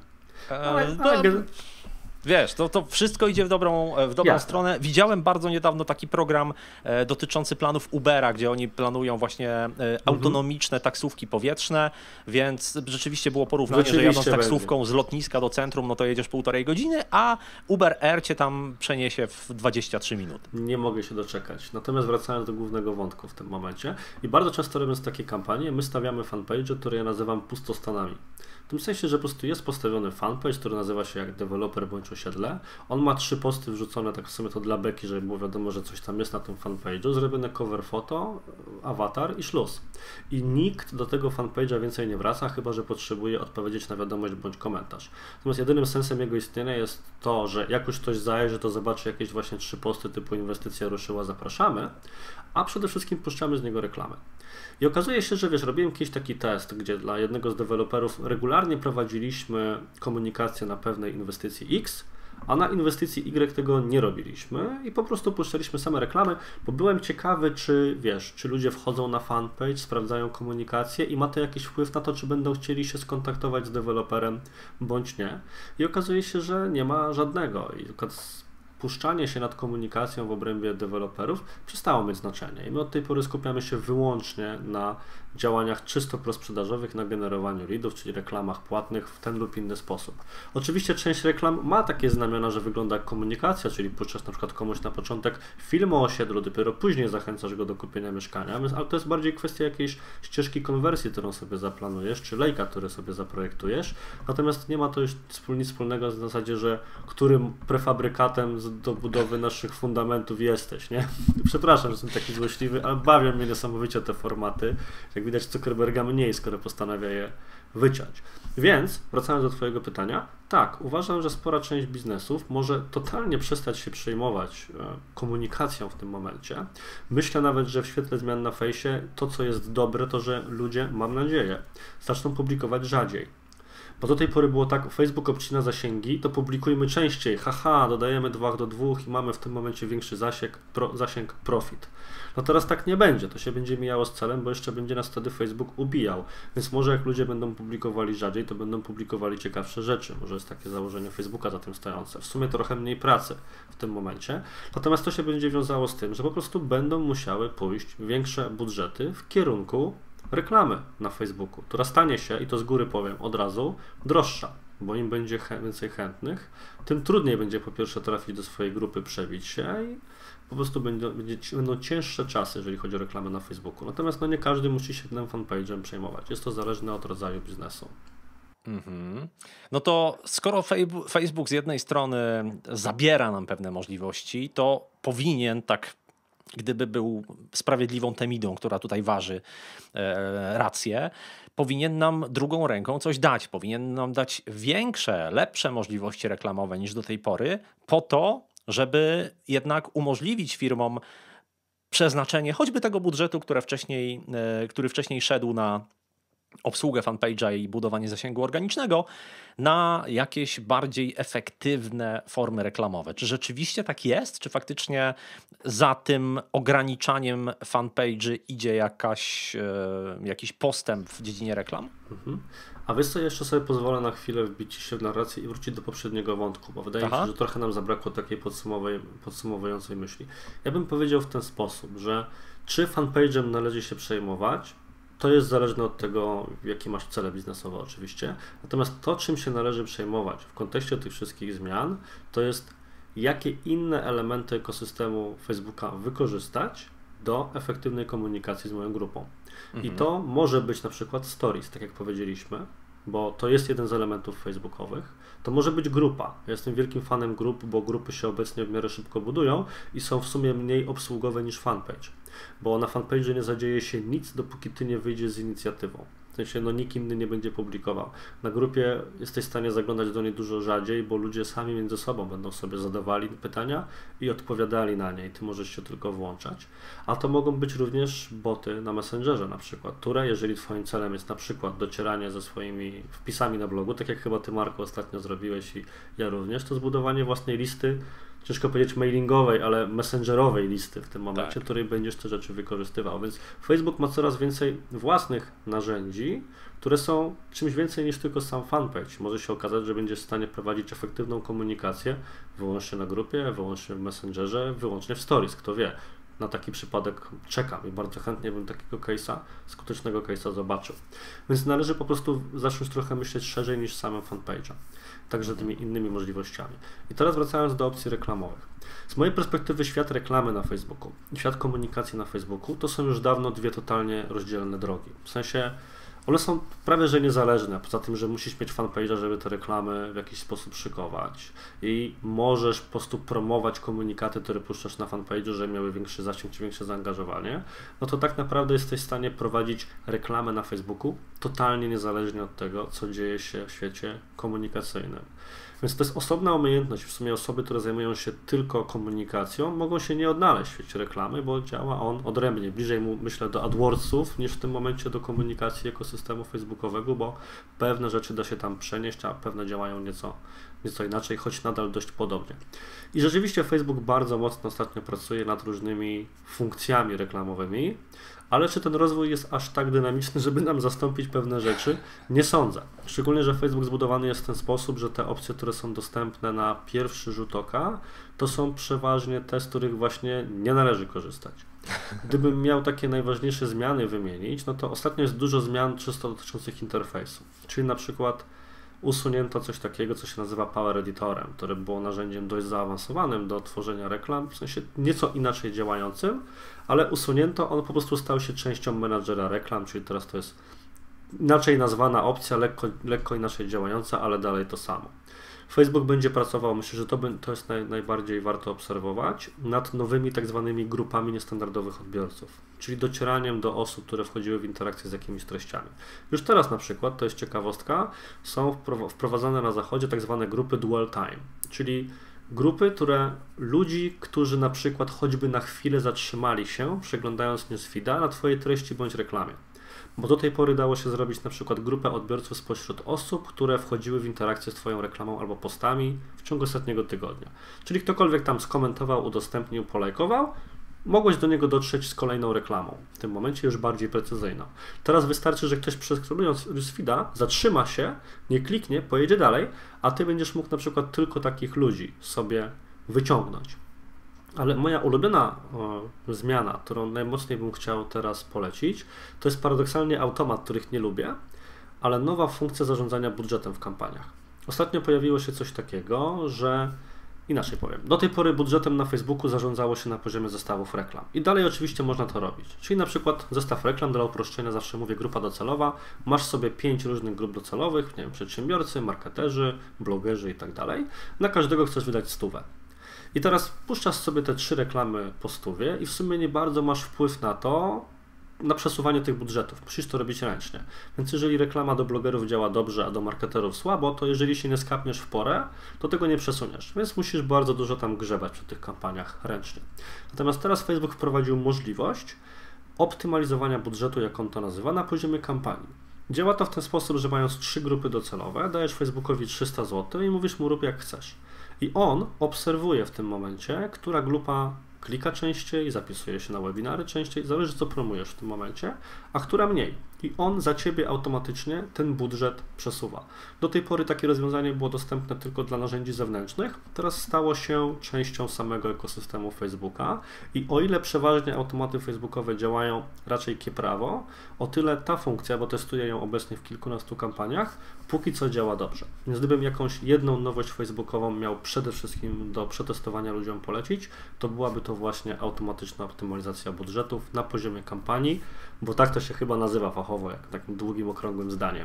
Wiesz, to wszystko idzie w dobrą stronę. Widziałem bardzo niedawno taki program dotyczący planów Ubera, gdzie oni planują właśnie autonomiczne taksówki powietrzne, więc rzeczywiście było porównanie, że jadąc taksówką z lotniska do centrum, no to jedziesz 1,5 godziny, a Uber Air cię tam przeniesie w 23 minuty. Nie mogę się doczekać. Natomiast wracając do głównego wątku w tym momencie i bardzo często robiąc takie kampanie, my stawiamy fanpage, które ja nazywam pustostanami. W tym sensie, że po prostu jest postawiony fanpage, który nazywa się jak deweloper bądź Bądź Osiedle. On ma 3 posty wrzucone, tak w sumie to dla beki, żeby było wiadomo, że coś tam jest na tym fanpage'u, zrobione cover foto, awatar i szluz. I nikt do tego fanpage'a więcej nie wraca, chyba że potrzebuje odpowiedzieć na wiadomość bądź komentarz. Natomiast jedynym sensem jego istnienia jest to, że jak już ktoś zajrzy, to zobaczy jakieś właśnie 3 posty typu inwestycja ruszyła, zapraszamy, a przede wszystkim puszczamy z niego reklamę. I okazuje się, że robiłem jakiś taki test, gdzie dla jednego z deweloperów regularnie prowadziliśmy komunikację na pewnej inwestycji X, a na inwestycji Y tego nie robiliśmy i po prostu puszczaliśmy same reklamy, bo byłem ciekawy, czy ludzie wchodzą na fanpage, sprawdzają komunikację i ma to jakiś wpływ na to, czy będą chcieli się skontaktować z deweloperem bądź nie. I okazuje się, że nie ma żadnego. I puszczanie się nad komunikacją w obrębie deweloperów przestało mieć znaczenie i my od tej pory skupiamy się wyłącznie na działaniach czysto prosprzedażowych, na generowaniu leadów, czyli reklamach płatnych w ten lub inny sposób. Oczywiście część reklam ma takie znamiona, że wygląda jak komunikacja, czyli puszczasz na przykład komuś na początek film o osiedlu, dopiero później zachęcasz go do kupienia mieszkania, ale to jest bardziej kwestia jakiejś ścieżki konwersji, którą sobie zaplanujesz, czy lejka, który sobie zaprojektujesz, natomiast nie ma to już nic wspólnego w zasadzie, że którym prefabrykatem do budowy naszych fundamentów jesteś, nie? Przepraszam, że jestem taki złośliwy, ale bawią mnie niesamowicie te formaty. Jak widać, Zuckerberga mniej, skoro postanawia je wyciąć. Więc, wracając do Twojego pytania, tak, uważam, że spora część biznesów może totalnie przestać się przejmować komunikacją w tym momencie. Myślę nawet, że w świetle zmian na fejsie to, co jest dobre, to, że ludzie, mam nadzieję, zaczną publikować rzadziej. Bo do tej pory było tak, Facebook obcina zasięgi, to publikujmy częściej, haha, dodajemy 2 do 2 i mamy w tym momencie większy zasięg, profit. No teraz tak nie będzie, to się będzie mijało z celem, bo jeszcze będzie nas wtedy Facebook ubijał. Więc może jak ludzie będą publikowali rzadziej, to będą publikowali ciekawsze rzeczy. Może jest takie założenie Facebooka za tym stojące. W sumie trochę mniej pracy w tym momencie. Natomiast to się będzie wiązało z tym, że po prostu będą musiały pójść większe budżety w kierunku reklamy na Facebooku, która stanie się, i to z góry powiem od razu, droższa, bo im będzie więcej chętnych, tym trudniej będzie po pierwsze trafić do swojej grupy, przebić się i po prostu będą cięższe czasy, jeżeli chodzi o reklamę na Facebooku. Natomiast nie każdy musi się tym fanpage'em przejmować. Jest to zależne od rodzaju biznesu. No to skoro Facebook z jednej strony zabiera nam pewne możliwości, to powinien gdyby był sprawiedliwą Temidą, która tutaj waży rację, powinien nam drugą ręką coś dać. Powinien nam dać większe, lepsze możliwości reklamowe niż do tej pory, po to, żeby jednak umożliwić firmom przeznaczenie choćby tego budżetu, który wcześniej szedł na obsługę fanpage'a i budowanie zasięgu organicznego, na jakieś bardziej efektywne formy reklamowe. Czy rzeczywiście tak jest? Czy faktycznie za tym ograniczaniem fanpage'y idzie jakiś postęp w dziedzinie reklam? A wiesz co, jeszcze sobie pozwolę na chwilę wbić się w narrację i wrócić do poprzedniego wątku, bo wydaje mi się, że trochę nam zabrakło takiej podsumowującej myśli. Ja bym powiedział w ten sposób, że czy fanpage'em należy się przejmować, to jest zależne od tego, jakie masz cele biznesowe oczywiście. Natomiast to, czym się należy przejmować w kontekście tych wszystkich zmian, to jest jakie inne elementy ekosystemu Facebooka wykorzystać do efektywnej komunikacji z moją grupą. I to może być na przykład stories, tak jak powiedzieliśmy, bo to jest jeden z elementów facebookowych. To może być grupa. Ja jestem wielkim fanem grup, bo grupy się obecnie w miarę szybko budują i są w sumie mniej obsługowe niż fanpage. Bo na fanpage nie zadzieje się nic, dopóki ty nie wyjdziesz z inicjatywą. W sensie, nikt inny nie będzie publikował. Na grupie jesteś w stanie zaglądać do niej dużo rzadziej, bo ludzie sami między sobą będą sobie zadawali pytania i odpowiadali na nie i ty możesz się tylko włączać. A to mogą być również boty na Messengerze na przykład, które, jeżeli twoim celem jest na przykład docieranie ze swoimi wpisami na blogu, tak jak chyba ty, Marko, ostatnio zrobiłeś i ja również, to zbudowanie własnej listy, ciężko powiedzieć mailingowej, ale messengerowej listy w tym momencie, w której będziesz te rzeczy wykorzystywał. Więc Facebook ma coraz więcej własnych narzędzi, które są czymś więcej niż tylko sam fanpage. Może się okazać, że będziesz w stanie prowadzić efektywną komunikację wyłącznie na grupie, wyłącznie w Messengerze, wyłącznie w Stories, kto wie. Na taki przypadek czekam i bardzo chętnie bym takiego skutecznego case'a zobaczył. Więc należy po prostu zacząć trochę myśleć szerzej niż samym fanpage'em. Także tymi innymi możliwościami. I teraz wracając do opcji reklamowych. Z mojej perspektywy świat reklamy na Facebooku i świat komunikacji na Facebooku to są już dawno dwie totalnie rozdzielne drogi. W sensie One są prawie że niezależne, poza tym, że musisz mieć fanpage'a, żeby te reklamy w jakiś sposób szykować i możesz po prostu promować komunikaty, które puszczasz na fanpage'u, żeby miały większy zasięg czy większe zaangażowanie, no to tak naprawdę jesteś w stanie prowadzić reklamę na Facebooku totalnie niezależnie od tego, co dzieje się w świecie komunikacyjnym. Więc to jest osobna umiejętność. W sumie osoby, które zajmują się tylko komunikacją, mogą się nie odnaleźć w świecie reklamy, bo działa on odrębnie. Bliżej mu, myślę, do AdWordsów niż w tym momencie do komunikacji ekosystemu facebookowego, bo pewne rzeczy da się tam przenieść, a pewne działają nieco inaczej, choć nadal dość podobnie. I rzeczywiście Facebook bardzo mocno ostatnio pracuje nad różnymi funkcjami reklamowymi, ale czy ten rozwój jest aż tak dynamiczny, żeby nam zastąpić pewne rzeczy? Nie sądzę. Szczególnie, że Facebook zbudowany jest w ten sposób, że te opcje, które są dostępne na pierwszy rzut oka, to są przeważnie te, z których właśnie nie należy korzystać. Gdybym miał takie najważniejsze zmiany wymienić, no to ostatnio jest dużo zmian czysto dotyczących interfejsu. Czyli na przykład usunięto coś takiego, co się nazywa Power Editorem, które było narzędziem dość zaawansowanym do tworzenia reklam, w sensie nieco inaczej działającym, ale usunięto, on po prostu stał się częścią menadżera reklam, czyli teraz to jest inaczej nazwana opcja, lekko inaczej działająca, ale dalej to samo. Facebook będzie pracował, myślę, że to jest najbardziej warto obserwować, nad nowymi tak zwanymi grupami niestandardowych odbiorców, czyli docieraniem do osób, które wchodziły w interakcję z jakimiś treściami. Już teraz na przykład, to jest ciekawostka, są wprowadzane na zachodzie tak zwane grupy dwell time, czyli grupy, ludzi, którzy na przykład choćby na chwilę zatrzymali się, przeglądając newsfeeda na Twojej treści bądź reklamie. Bo do tej pory dało się zrobić na przykład grupę odbiorców spośród osób, które wchodziły w interakcję z Twoją reklamą albo postami w ciągu ostatniego tygodnia. Czyli ktokolwiek tam skomentował, udostępnił, polajkował, mogłeś do niego dotrzeć z kolejną reklamą, w tym momencie już bardziej precyzyjną. Teraz wystarczy, że ktoś przeskrolując newsfeeda zatrzyma się, nie kliknie, pojedzie dalej, a Ty będziesz mógł na przykład tylko takich ludzi sobie wyciągnąć. Ale moja ulubiona zmiana, którą najmocniej bym chciał teraz polecić, to jest paradoksalnie automat, których nie lubię, ale nowa funkcja zarządzania budżetem w kampaniach. Ostatnio pojawiło się coś takiego, że inaczej powiem, do tej pory budżetem na Facebooku zarządzało się na poziomie zestawów reklam. I dalej oczywiście można to robić. Czyli na przykład zestaw reklam, dla uproszczenia zawsze mówię grupa docelowa, masz sobie 5 różnych grup docelowych, nie wiem, przedsiębiorcy, marketerzy, blogerzy i tak dalej. Na każdego chcesz wydać 100. I teraz puszczasz sobie te 3 reklamy po 100 i w sumie nie bardzo masz wpływ na to, na przesuwanie tych budżetów. Musisz to robić ręcznie. Więc jeżeli reklama do blogerów działa dobrze, a do marketerów słabo, to jeżeli się nie skapniesz w porę, to tego nie przesuniesz. Więc musisz bardzo dużo tam grzebać przy tych kampaniach ręcznie. Natomiast teraz Facebook wprowadził możliwość optymalizowania budżetu, jak on to nazywa, na poziomie kampanii. Działa to w ten sposób, że mając 3 grupy docelowe, dajesz Facebookowi 300 zł i mówisz mu rób jak chcesz. I on obserwuje w tym momencie, która grupa klika częściej, zapisuje się na webinary częściej, zależy co promujesz w tym momencie, a która mniej. I on za Ciebie automatycznie ten budżet przesuwa. Do tej pory takie rozwiązanie było dostępne tylko dla narzędzi zewnętrznych, teraz stało się częścią samego ekosystemu Facebooka i o ile przeważnie automaty facebookowe działają raczej kieprawo, o tyle ta funkcja, bo testuję ją obecnie w kilkunastu kampaniach, póki co działa dobrze. Więc gdybym jakąś jedną nowość facebookową miał przede wszystkim do przetestowania ludziom polecić, to byłaby to właśnie automatyczna optymalizacja budżetów na poziomie kampanii, bo tak to się chyba nazywa fachowo, jak takim długim, okrągłym zdaniem.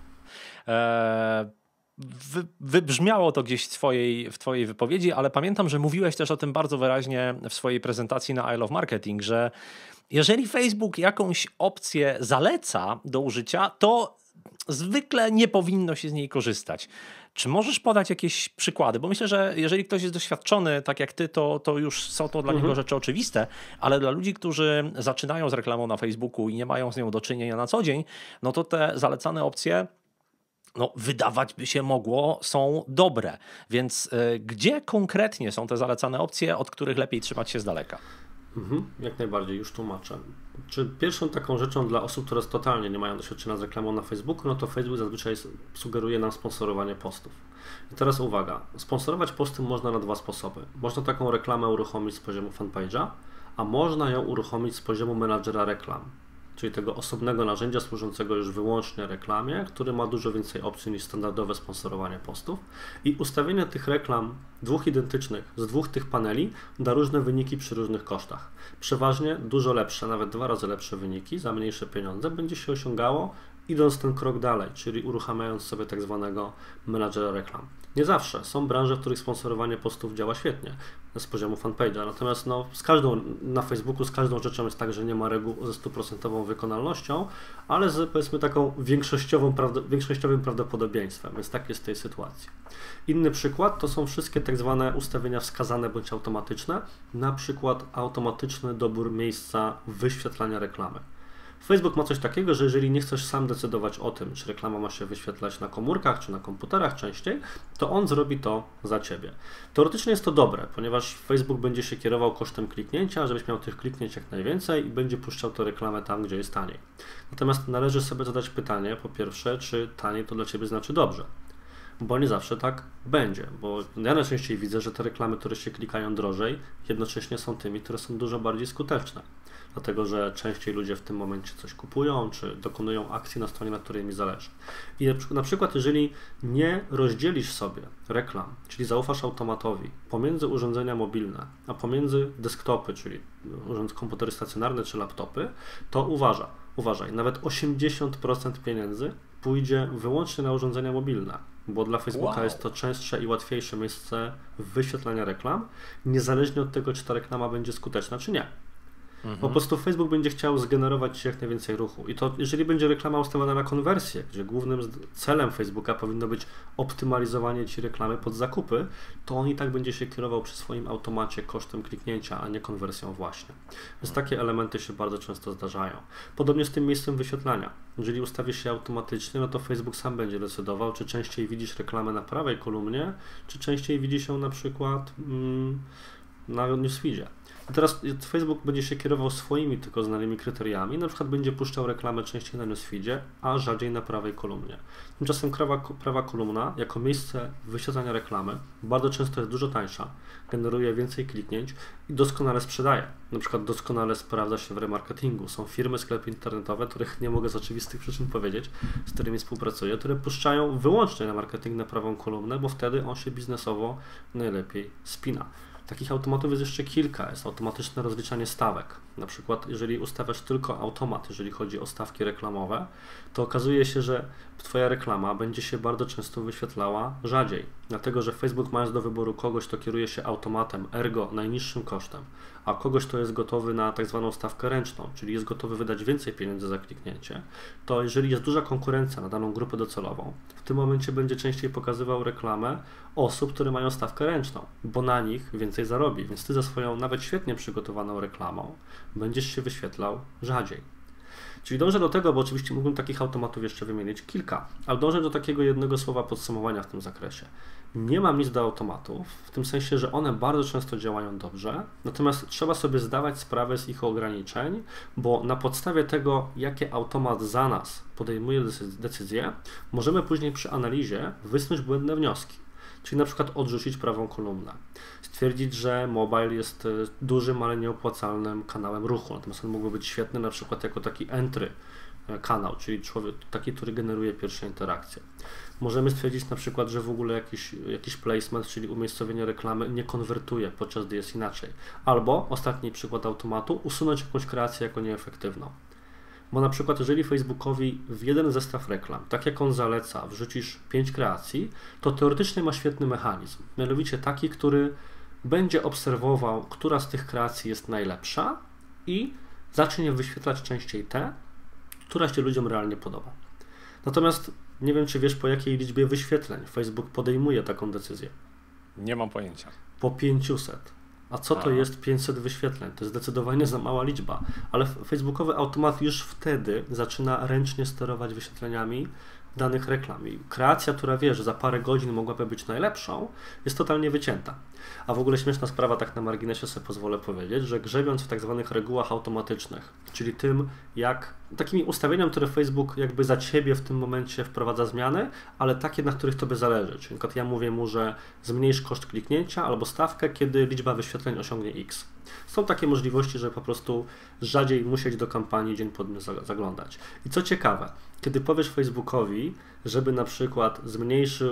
Wybrzmiało to gdzieś w Twojej wypowiedzi, ale pamiętam, że mówiłeś też o tym bardzo wyraźnie w swojej prezentacji na I Love Marketing, że jeżeli Facebook jakąś opcję zaleca do użycia, to zwykle nie powinno się z niej korzystać. Czy możesz podać jakieś przykłady? Bo myślę, że jeżeli ktoś jest doświadczony, tak jak ty, to już są to dla niego rzeczy oczywiste, ale dla ludzi, którzy zaczynają z reklamą na Facebooku i nie mają z nią do czynienia na co dzień, no to te zalecane opcje, no wydawać by się mogło, są dobre. Więc gdzie konkretnie są te zalecane opcje, od których lepiej trzymać się z daleka? Jak najbardziej, już tłumaczę. Czy pierwszą taką rzeczą dla osób, które totalnie nie mają doświadczenia z reklamą na Facebooku, no to Facebook zazwyczaj sugeruje nam sponsorowanie postów. I teraz uwaga, sponsorować posty można na 2 sposoby. Można taką reklamę uruchomić z poziomu fanpage'a, a można ją uruchomić z poziomu menadżera reklam, czyli tego osobnego narzędzia służącego już wyłącznie reklamie, który ma dużo więcej opcji niż standardowe sponsorowanie postów. I ustawienie tych reklam 2 identycznych z 2 tych paneli da różne wyniki przy różnych kosztach. Przeważnie dużo lepsze, nawet 2 razy lepsze wyniki za mniejsze pieniądze będzie się osiągało idąc ten krok dalej, czyli uruchamiając sobie tak zwanego menadżera reklam. Nie zawsze. Są branże, w których sponsorowanie postów działa świetnie z poziomu fanpage'a, natomiast na Facebooku z każdą rzeczą jest tak, że nie ma reguł ze 100% wykonalnością, ale z powiedzmy taką większościowym prawdopodobieństwem, więc tak jest w tej sytuacji. Inny przykład to są wszystkie tak zwane ustawienia wskazane bądź automatyczne, na przykład automatyczny dobór miejsca wyświetlania reklamy. Facebook ma coś takiego, że jeżeli nie chcesz sam decydować o tym, czy reklama ma się wyświetlać na komórkach, czy na komputerach częściej, to on zrobi to za Ciebie. Teoretycznie jest to dobre, ponieważ Facebook będzie się kierował kosztem kliknięcia, żebyś miał tych kliknięć jak najwięcej i będzie puszczał tę reklamę tam, gdzie jest taniej. Natomiast należy sobie zadać pytanie, po pierwsze, czy taniej to dla Ciebie znaczy dobrze. Bo nie zawsze tak będzie, bo ja najczęściej widzę, że te reklamy, które się klikają drożej, jednocześnie są tymi, które są dużo bardziej skuteczne. Dlatego, że częściej ludzie w tym momencie coś kupują, czy dokonują akcji na stronie, na której mi zależy. I na przykład, jeżeli nie rozdzielisz sobie reklam, czyli zaufasz automatowi pomiędzy urządzenia mobilne, a pomiędzy desktopy, czyli komputery stacjonarne czy laptopy, to uważaj, nawet 80% pieniędzy pójdzie wyłącznie na urządzenia mobilne, bo dla Facebooka jest to częstsze i łatwiejsze miejsce wyświetlania reklam, niezależnie od tego, czy ta reklama będzie skuteczna, czy nie. Po prostu Facebook będzie chciał zgenerować Ci jak najwięcej ruchu. I to, jeżeli będzie reklama ustawiona na konwersję, gdzie głównym celem Facebooka powinno być optymalizowanie Ci reklamy pod zakupy, to on i tak będzie się kierował przy swoim automacie kosztem kliknięcia, a nie konwersją właśnie. Więc takie elementy się bardzo często zdarzają. Podobnie z tym miejscem wyświetlania. Jeżeli ustawisz się automatycznie, no to Facebook sam będzie decydował, czy częściej widzisz reklamę na prawej kolumnie, czy częściej widzisz ją na przykład na newsfeedzie. I teraz Facebook będzie się kierował swoimi tylko znanymi kryteriami, na przykład będzie puszczał reklamę częściej na newsfeedzie, a rzadziej na prawej kolumnie. Tymczasem prawa kolumna jako miejsce wyświetlania reklamy bardzo często jest dużo tańsza, generuje więcej kliknięć i doskonale sprzedaje. Na przykład doskonale sprawdza się w remarketingu. Są firmy, sklepy internetowe, których nie mogę z oczywistych przyczyn powiedzieć, z którymi współpracuję, które puszczają wyłącznie na marketing na prawą kolumnę, bo wtedy on się biznesowo najlepiej spina. Takich automatów jest jeszcze kilka. Jest automatyczne rozliczanie stawek. Na przykład, jeżeli ustawiasz tylko automat, jeżeli chodzi o stawki reklamowe, to okazuje się, że Twoja reklama będzie się bardzo często wyświetlała rzadziej. Dlatego, że Facebook, mając do wyboru kogoś, kto kieruje się automatem, ergo najniższym kosztem, a kogoś, kto jest gotowy na tak zwaną stawkę ręczną, czyli jest gotowy wydać więcej pieniędzy za kliknięcie, to jeżeli jest duża konkurencja na daną grupę docelową, w tym momencie będzie częściej pokazywał reklamę osób, które mają stawkę ręczną, bo na nich więcej zarobi, więc Ty za swoją nawet świetnie przygotowaną reklamą będziesz się wyświetlał rzadziej. Czyli dążę do tego, bo oczywiście mógłbym takich automatów jeszcze wymienić kilka, ale dążę do takiego jednego słowa podsumowania w tym zakresie. Nie mam nic do automatów, w tym sensie, że one bardzo często działają dobrze, natomiast trzeba sobie zdawać sprawę z ich ograniczeń, bo na podstawie tego, jakie automat za nas podejmuje decyzje, możemy później przy analizie wysnuć błędne wnioski. Czyli na przykład odrzucić prawą kolumnę, stwierdzić, że mobile jest dużym, ale nieopłacalnym kanałem ruchu, natomiast on mógłby być świetny na przykład jako taki entry kanał, czyli człowiek taki, który generuje pierwsze interakcje. Możemy stwierdzić na przykład, że w ogóle jakiś placement, czyli umiejscowienie reklamy nie konwertuje, podczas gdy jest inaczej. Albo, ostatni przykład automatu, usunąć jakąś kreację jako nieefektywną. Bo na przykład jeżeli Facebookowi w jeden zestaw reklam, tak jak on zaleca, wrzucisz 5 kreacji, to teoretycznie ma świetny mechanizm. Mianowicie taki, który będzie obserwował, która z tych kreacji jest najlepsza i zacznie wyświetlać częściej te, która się ludziom realnie podoba. Natomiast nie wiem, czy wiesz, po jakiej liczbie wyświetleń Facebook podejmuje taką decyzję. Nie mam pojęcia. Po 500. A co to jest 500 wyświetleń? To jest zdecydowanie za mała liczba, ale facebookowy automat już wtedy zaczyna ręcznie sterować wyświetleniami danych reklam. I kreacja, która wie, że za parę godzin mogłaby być najlepszą, jest totalnie wycięta. A w ogóle śmieszna sprawa, tak na marginesie sobie pozwolę powiedzieć, że grzebiąc w tak zwanych regułach automatycznych, czyli tym, takimi ustawieniami, które Facebook jakby za Ciebie w tym momencie wprowadza zmiany, ale takie, na których Tobie zależy. Czyli na przykład ja mówię mu, że zmniejsz koszt kliknięcia albo stawkę, kiedy liczba wyświetleń osiągnie X. Są takie możliwości, żeby po prostu rzadziej musieć do kampanii dzień po dniu zaglądać. I co ciekawe, kiedy powiesz Facebookowi, żeby na przykład zmniejszył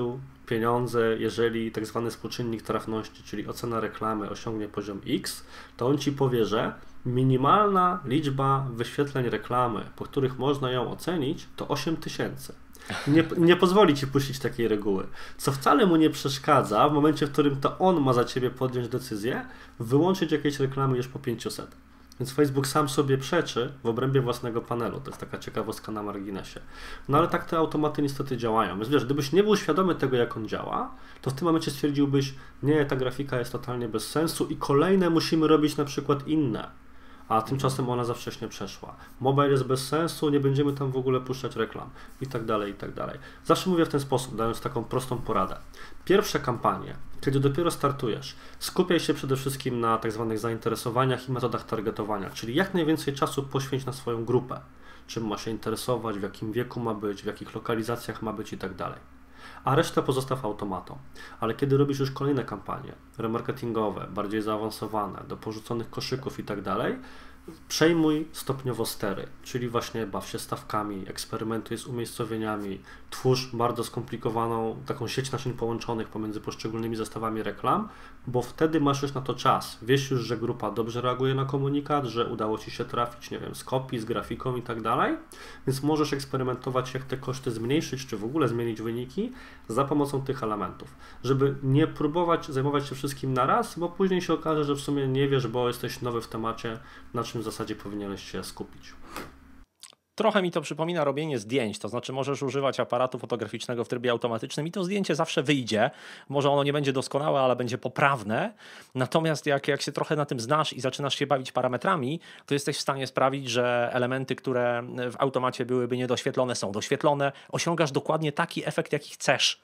pieniądze, jeżeli tak zwany współczynnik trafności, czyli ocena reklamy osiągnie poziom X, to on ci powie, że minimalna liczba wyświetleń reklamy, po których można ją ocenić, to 8000. Nie pozwoli ci puścić takiej reguły, co wcale mu nie przeszkadza w momencie, w którym to on ma za ciebie podjąć decyzję, wyłączyć jakieś reklamy już po 500. Więc Facebook sam sobie przeczy w obrębie własnego panelu. To jest taka ciekawostka na marginesie. No ale tak te automaty niestety działają. Więc wiesz, gdybyś nie był świadomy tego, jak on działa, to w tym momencie stwierdziłbyś, nie, ta grafika jest totalnie bez sensu i kolejne musimy robić na przykład inne. A tymczasem ona za wcześnie przeszła. Mobile jest bez sensu, nie będziemy tam w ogóle puszczać reklam i tak dalej, i tak dalej. Zawsze mówię w ten sposób, dając taką prostą poradę. Pierwsze kampanie, kiedy dopiero startujesz, skupiaj się przede wszystkim na tak zwanych zainteresowaniach i metodach targetowania, czyli jak najwięcej czasu poświęć na swoją grupę. Czym ma się interesować, w jakim wieku ma być, w jakich lokalizacjach ma być i tak dalej. A resztę pozostaw automatom. Ale kiedy robisz już kolejne kampanie remarketingowe, bardziej zaawansowane, do porzuconych koszyków i tak dalej, przejmuj stopniowo stery, czyli właśnie baw się stawkami, eksperymentuj z umiejscowieniami, twórz bardzo skomplikowaną taką sieć naczyń połączonych pomiędzy poszczególnymi zestawami reklam, bo wtedy masz już na to czas. Wiesz już, że grupa dobrze reaguje na komunikat, że udało ci się trafić, nie wiem, z kopii, z grafiką i tak dalej, więc możesz eksperymentować, jak te koszty zmniejszyć, czy w ogóle zmienić wyniki za pomocą tych elementów, żeby nie próbować zajmować się wszystkim na raz, bo później się okaże, że w sumie nie wiesz, bo jesteś nowy w temacie, na czym w zasadzie powinieneś się skupić. Trochę mi to przypomina robienie zdjęć, to znaczy możesz używać aparatu fotograficznego w trybie automatycznym i to zdjęcie zawsze wyjdzie. Może ono nie będzie doskonałe, ale będzie poprawne. Natomiast jak się trochę na tym znasz i zaczynasz się bawić parametrami, to jesteś w stanie sprawić, że elementy, które w automacie byłyby niedoświetlone, są doświetlone. Osiągasz dokładnie taki efekt, jaki chcesz.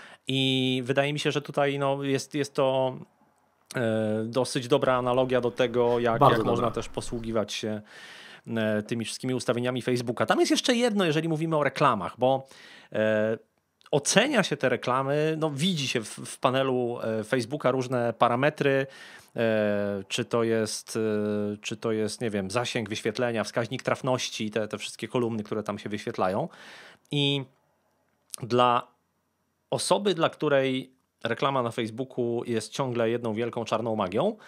I wydaje mi się, że tutaj jest to dosyć dobra analogia do tego, jak można też posługiwać się tymi wszystkimi ustawieniami Facebooka. Tam jest jeszcze jedno, jeżeli mówimy o reklamach, bo ocenia się te reklamy, widzi się w panelu Facebooka różne parametry, czy to jest, nie wiem, zasięg wyświetlenia, wskaźnik trafności, te wszystkie kolumny, które tam się wyświetlają. I dla osoby, dla której reklama na Facebooku jest ciągle jedną wielką czarną magią,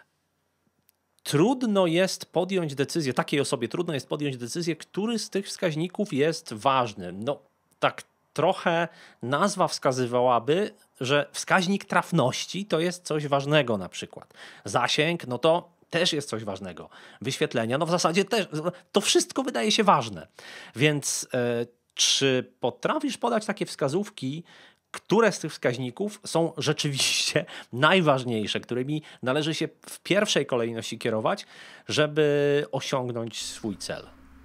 trudno jest podjąć decyzję, takiej osobie trudno jest podjąć decyzję, który z tych wskaźników jest ważny. Tak trochę nazwa wskazywałaby, że wskaźnik trafności to jest coś ważnego na przykład. Zasięg, to też jest coś ważnego. Wyświetlenia, w zasadzie też. To wszystko wydaje się ważne. Więc czy potrafisz podać takie wskazówki, które z tych wskaźników są rzeczywiście najważniejsze, którymi należy się w pierwszej kolejności kierować, żeby osiągnąć swój cel?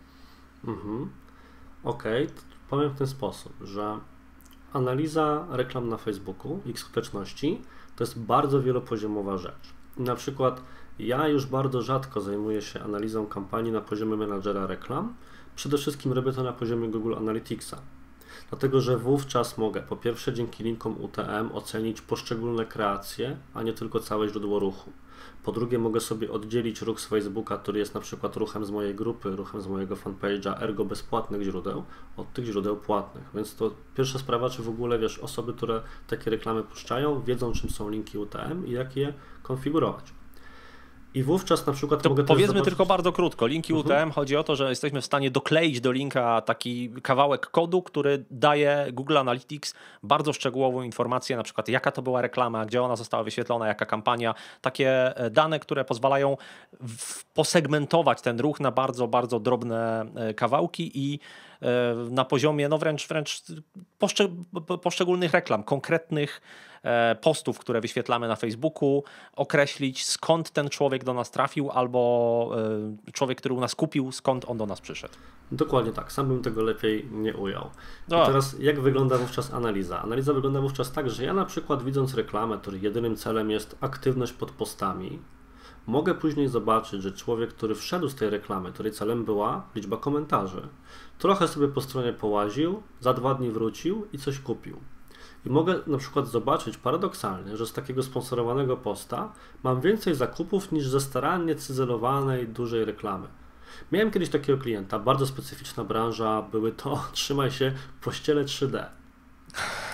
Okej, powiem w ten sposób, że analiza reklam na Facebooku, ich skuteczności, to jest bardzo wielopoziomowa rzecz. Na przykład ja już bardzo rzadko zajmuję się analizą kampanii na poziomie menadżera reklam. Przede wszystkim robię to na poziomie Google Analyticsa. Dlatego, że wówczas mogę po pierwsze dzięki linkom UTM ocenić poszczególne kreacje, a nie tylko całe źródło ruchu. Po drugie mogę sobie oddzielić ruch z Facebooka, który jest na przykład ruchem z mojej grupy, ruchem z mojego fanpage'a, ergo bezpłatnych źródeł, od tych źródeł płatnych. Więc to pierwsza sprawa, czy w ogóle osoby, które takie reklamy puszczają, wiedzą, czym są linki UTM i jak je konfigurować. I wówczas na przykład to mogę powiedzmy tylko bardzo krótko. Linki UTM chodzi o to, że jesteśmy w stanie dokleić do linka taki kawałek kodu, który daje Google Analytics bardzo szczegółową informację, na przykład jaka to była reklama, gdzie ona została wyświetlona, jaka kampania. Takie dane, które pozwalają posegmentować ten ruch na bardzo, bardzo drobne kawałki i na poziomie wręcz poszczególnych reklam, konkretnych postów, które wyświetlamy na Facebooku, określić, skąd ten człowiek do nas trafił, albo człowiek, który u nas kupił, skąd on do nas przyszedł. Dokładnie tak, sam bym tego lepiej nie ujął. I teraz jak wygląda wówczas analiza? Analiza wygląda wówczas tak, że ja na przykład widząc reklamę, której jedynym celem jest aktywność pod postami, mogę później zobaczyć, że człowiek, który wszedł z tej reklamy, której celem była liczba komentarzy, trochę sobie po stronie połaził, za 2 dni wrócił i coś kupił. I mogę na przykład zobaczyć paradoksalnie, że z takiego sponsorowanego posta mam więcej zakupów niż ze starannie cyzelowanej, dużej reklamy. Miałem kiedyś takiego klienta, bardzo specyficzna branża, były to, trzymaj się, pościele 3D.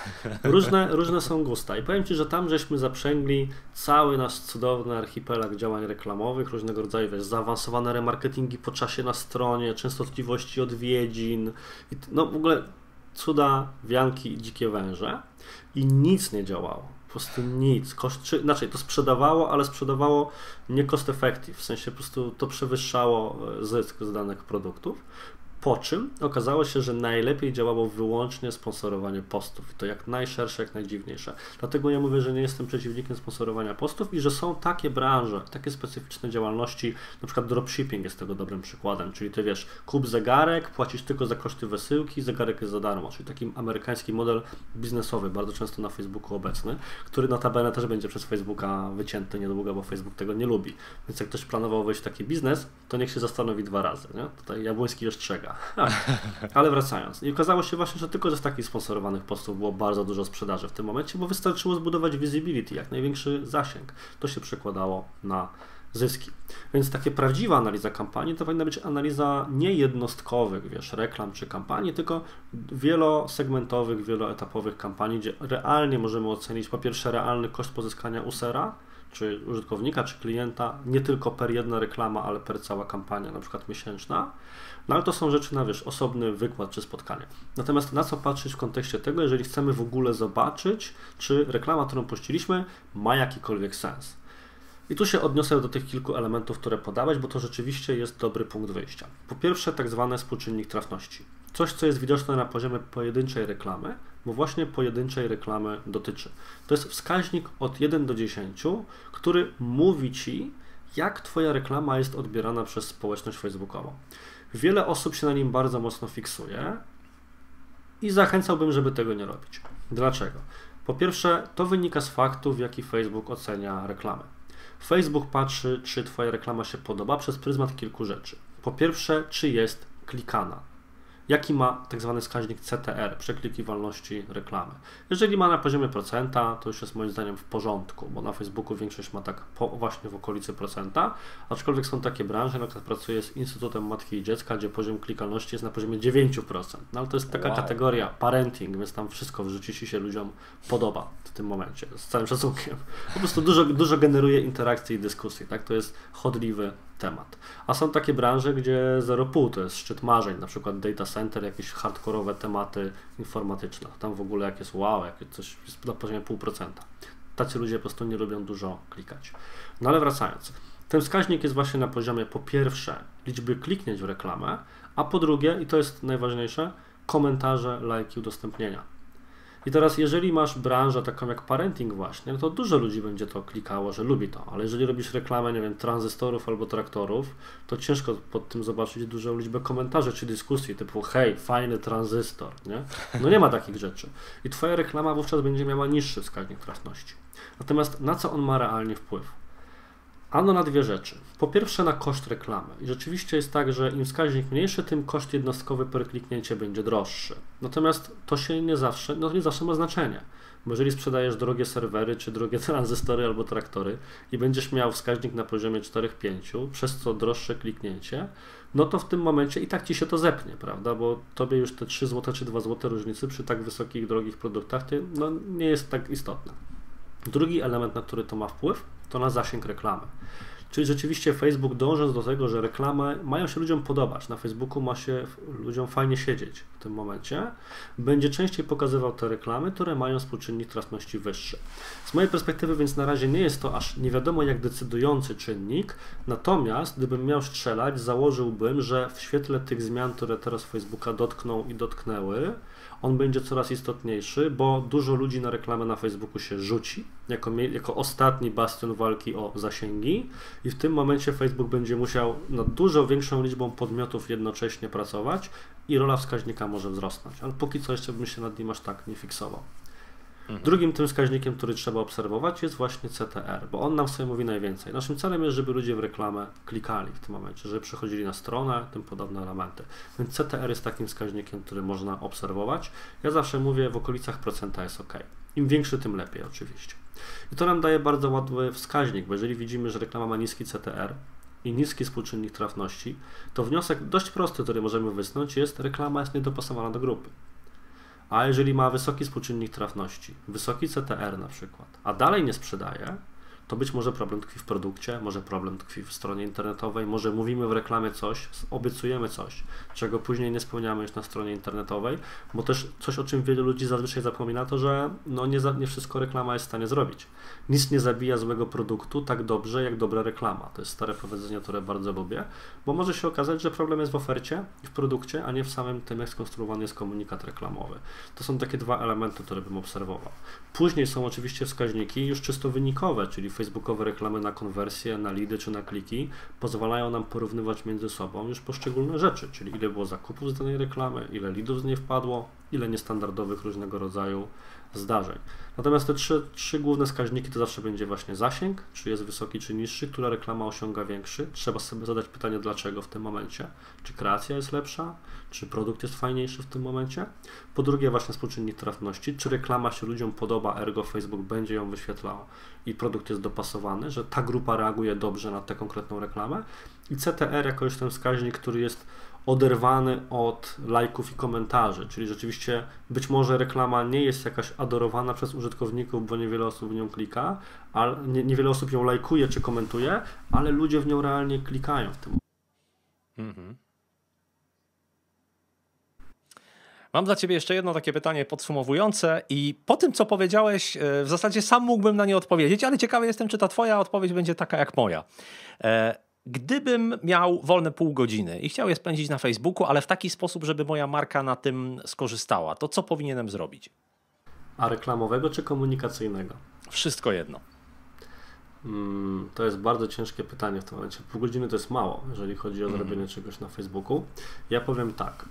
Różne są gusta i powiem Ci, że tam żeśmy zaprzęgli cały nasz cudowny archipelag działań reklamowych, różnego rodzaju, wiesz, zaawansowane remarketingi po czasie na stronie, częstotliwości odwiedzin, no w ogóle cuda, wianki i dzikie węże i nic nie działało. Po prostu nic. Inaczej, to sprzedawało, ale sprzedawało nie cost effective, w sensie po prostu to przewyższało zysk z danych produktów. Po czym okazało się, że najlepiej działało wyłącznie sponsorowanie postów. I to jak najszersze, jak najdziwniejsze. Dlatego ja mówię, że nie jestem przeciwnikiem sponsorowania postów i że są takie branże, takie specyficzne działalności, na przykład dropshipping jest tego dobrym przykładem, czyli ty wiesz, kup zegarek, płacisz tylko za koszty wysyłki, zegarek jest za darmo, czyli taki amerykański model biznesowy, bardzo często na Facebooku obecny, który notabene też będzie przez Facebooka wycięty niedługo, bo Facebook tego nie lubi. Więc jak ktoś planował wejść w taki biznes, to niech się zastanowi 2 razy. Nie? Tutaj Jabłoński ostrzega. Ale wracając. I okazało się właśnie, że tylko z takich sponsorowanych postów było bardzo dużo sprzedaży w tym momencie, bo wystarczyło zbudować visibility, jak największy zasięg. To się przekładało na zyski. Więc takie prawdziwa analiza kampanii to powinna być analiza nie jednostkowych, wiesz, reklam czy kampanii, tylko wielosegmentowych, wieloetapowych kampanii, gdzie realnie możemy ocenić po pierwsze realny koszt pozyskania usera, czy użytkownika, czy klienta, nie tylko per jedna reklama, ale per cała kampania, na przykład miesięczna. No ale to są rzeczy na, wiesz, osobny wykład czy spotkanie. Natomiast na co patrzeć w kontekście tego, jeżeli chcemy w ogóle zobaczyć, czy reklama, którą puściliśmy, ma jakikolwiek sens. I tu się odniosę do tych kilku elementów, które podałeś, bo to rzeczywiście jest dobry punkt wyjścia. Po pierwsze, tak zwany współczynnik trafności. Coś, co jest widoczne na poziomie pojedynczej reklamy, bo właśnie pojedynczej reklamy dotyczy. To jest wskaźnik od 1 do 10, który mówi Ci, jak Twoja reklama jest odbierana przez społeczność facebookową. Wiele osób się na nim bardzo mocno fiksuje i zachęcałbym, żeby tego nie robić. Dlaczego? Po pierwsze, to wynika z faktu, w jaki Facebook ocenia reklamę. Facebook patrzy, czy Twoja reklama się podoba przez pryzmat kilku rzeczy. Po pierwsze, czy jest klikana. Jaki ma tak zwany wskaźnik CTR, przeklikiwalności reklamy. Jeżeli ma na poziomie procenta, to już jest moim zdaniem w porządku, bo na Facebooku większość ma tak właśnie w okolicy procenta, aczkolwiek są takie branże, na przykład pracuję z Instytutem Matki i Dziecka, gdzie poziom klikalności jest na poziomie 9%. No ale to jest taka kategoria parenting, więc tam wszystko wrzuci się ludziom podoba w tym momencie, z całym szacunkiem. Po prostu dużo generuje interakcji i dyskusji, tak? To jest chodliwy temat. A są takie branże, gdzie 0,5 to jest szczyt marzeń, na przykład data center, jakieś hardkorowe tematy informatyczne. Tam w ogóle jak jest wow, jak coś jest na poziomie 0,5%. Tacy ludzie po prostu nie lubią dużo klikać. No ale wracając. Ten wskaźnik jest właśnie na poziomie po pierwsze liczby kliknięć w reklamę, a po drugie, i to jest najważniejsze, komentarze, lajki, udostępnienia. I teraz jeżeli masz branżę taką jak parenting właśnie, no to dużo ludzi będzie to klikało, że lubi to, ale jeżeli robisz reklamę, nie wiem, tranzystorów albo traktorów, to ciężko pod tym zobaczyć dużą liczbę komentarzy czy dyskusji typu hej, fajny tranzystor, nie? No nie ma takich rzeczy. I Twoja reklama wówczas będzie miała niższy wskaźnik trafności. Natomiast na co on ma realnie wpływ? Ano na 2 rzeczy. Po pierwsze na koszt reklamy. I rzeczywiście jest tak, że im wskaźnik mniejszy, tym koszt jednostkowy per kliknięcie będzie droższy. Natomiast to się nie zawsze ma znaczenie. Bo jeżeli sprzedajesz drogie serwery, czy drogie tranzystory albo traktory i będziesz miał wskaźnik na poziomie 4-5, przez co droższe kliknięcie, no to w tym momencie i tak Ci się to zepnie, prawda? Bo Tobie już te 3 zł czy 2 zł różnicy przy tak wysokich, drogich produktach no, nie jest tak istotne. Drugi element, na który to ma wpływ, to na zasięg reklamy. Czyli rzeczywiście Facebook, dążąc do tego, że reklamy mają się ludziom podobać, na Facebooku ma się ludziom fajnie siedzieć w tym momencie, będzie częściej pokazywał te reklamy, które mają współczynnik trafności wyższy. Z mojej perspektywy więc na razie nie jest to aż nie wiadomo jak decydujący czynnik, natomiast gdybym miał strzelać, założyłbym, że w świetle tych zmian, które teraz Facebooka dotkną i dotknęły, on będzie coraz istotniejszy, bo dużo ludzi na reklamę na Facebooku się rzuci, jako ostatni bastion walki o zasięgi i w tym momencie Facebook będzie musiał nad dużo większą liczbą podmiotów jednocześnie pracować i rola wskaźnika może wzrosnąć, ale póki co jeszcze bym się nad nim aż tak nie fiksował. Drugim tym wskaźnikiem, który trzeba obserwować jest właśnie CTR, bo on nam sobie mówi najwięcej. Naszym celem jest, żeby ludzie w reklamę klikali w tym momencie, żeby przechodzili na stronę, tym podobne elementy. Więc CTR jest takim wskaźnikiem, który można obserwować. Ja zawsze mówię, w okolicach procenta jest ok. Im większy, tym lepiej oczywiście. I to nam daje bardzo łatwy wskaźnik, bo jeżeli widzimy, że reklama ma niski CTR i niski współczynnik trafności, to wniosek dość prosty, który możemy wysnuć jest, reklama jest niedopasowana do grupy. A jeżeli ma wysoki współczynnik trafności, wysoki CTR na przykład, a dalej nie sprzedaje, to być może problem tkwi w produkcie, może problem tkwi w stronie internetowej, może mówimy w reklamie coś, obiecujemy coś, czego później nie spełniamy już na stronie internetowej, bo też coś, o czym wielu ludzi zazwyczaj zapomina, to że no nie wszystko reklama jest w stanie zrobić. Nic nie zabija złego produktu tak dobrze, jak dobra reklama. To jest stare powiedzenie, które bardzo lubię, bo może się okazać, że problem jest w ofercie i w produkcie, a nie w samym tym, jak skonstruowany jest komunikat reklamowy. To są takie dwa elementy, które bym obserwował. Później są oczywiście wskaźniki już czysto wynikowe, czyli facebookowe reklamy na konwersję, na lidy czy na kliki pozwalają nam porównywać między sobą już poszczególne rzeczy, czyli ile było zakupów z danej reklamy, ile lidów z niej wpadło, ile niestandardowych różnego rodzaju zdarzeń. Natomiast te trzy główne wskaźniki to zawsze będzie właśnie zasięg, czy jest wysoki, czy niższy, która reklama osiąga większy. Trzeba sobie zadać pytanie, dlaczego w tym momencie. Czy kreacja jest lepsza, czy produkt jest fajniejszy w tym momencie. Po drugie właśnie współczynnik trafności, czy reklama się ludziom podoba, ergo Facebook będzie ją wyświetlał i produkt jest dopasowany, że ta grupa reaguje dobrze na tę konkretną reklamę. I CTR jako już ten wskaźnik, który jest oderwany od lajków i komentarzy, czyli rzeczywiście być może reklama nie jest jakaś adorowana przez użytkowników, bo niewiele osób w nią klika, ale niewiele osób ją lajkuje czy komentuje, ale ludzie w nią realnie klikają w tym. Mam dla Ciebie jeszcze jedno takie pytanie podsumowujące i po tym, co powiedziałeś, w zasadzie sam mógłbym na nie odpowiedzieć, ale ciekawy jestem, czy ta Twoja odpowiedź będzie taka jak moja. Gdybym miał wolne pół godziny i chciał je spędzić na Facebooku, ale w taki sposób, żeby moja marka na tym skorzystała, to co powinienem zrobić? A reklamowego czy komunikacyjnego? Wszystko jedno. To jest bardzo ciężkie pytanie w tym momencie. Pół godziny to jest mało, jeżeli chodzi o zrobienie czegoś na Facebooku. Ja powiem tak,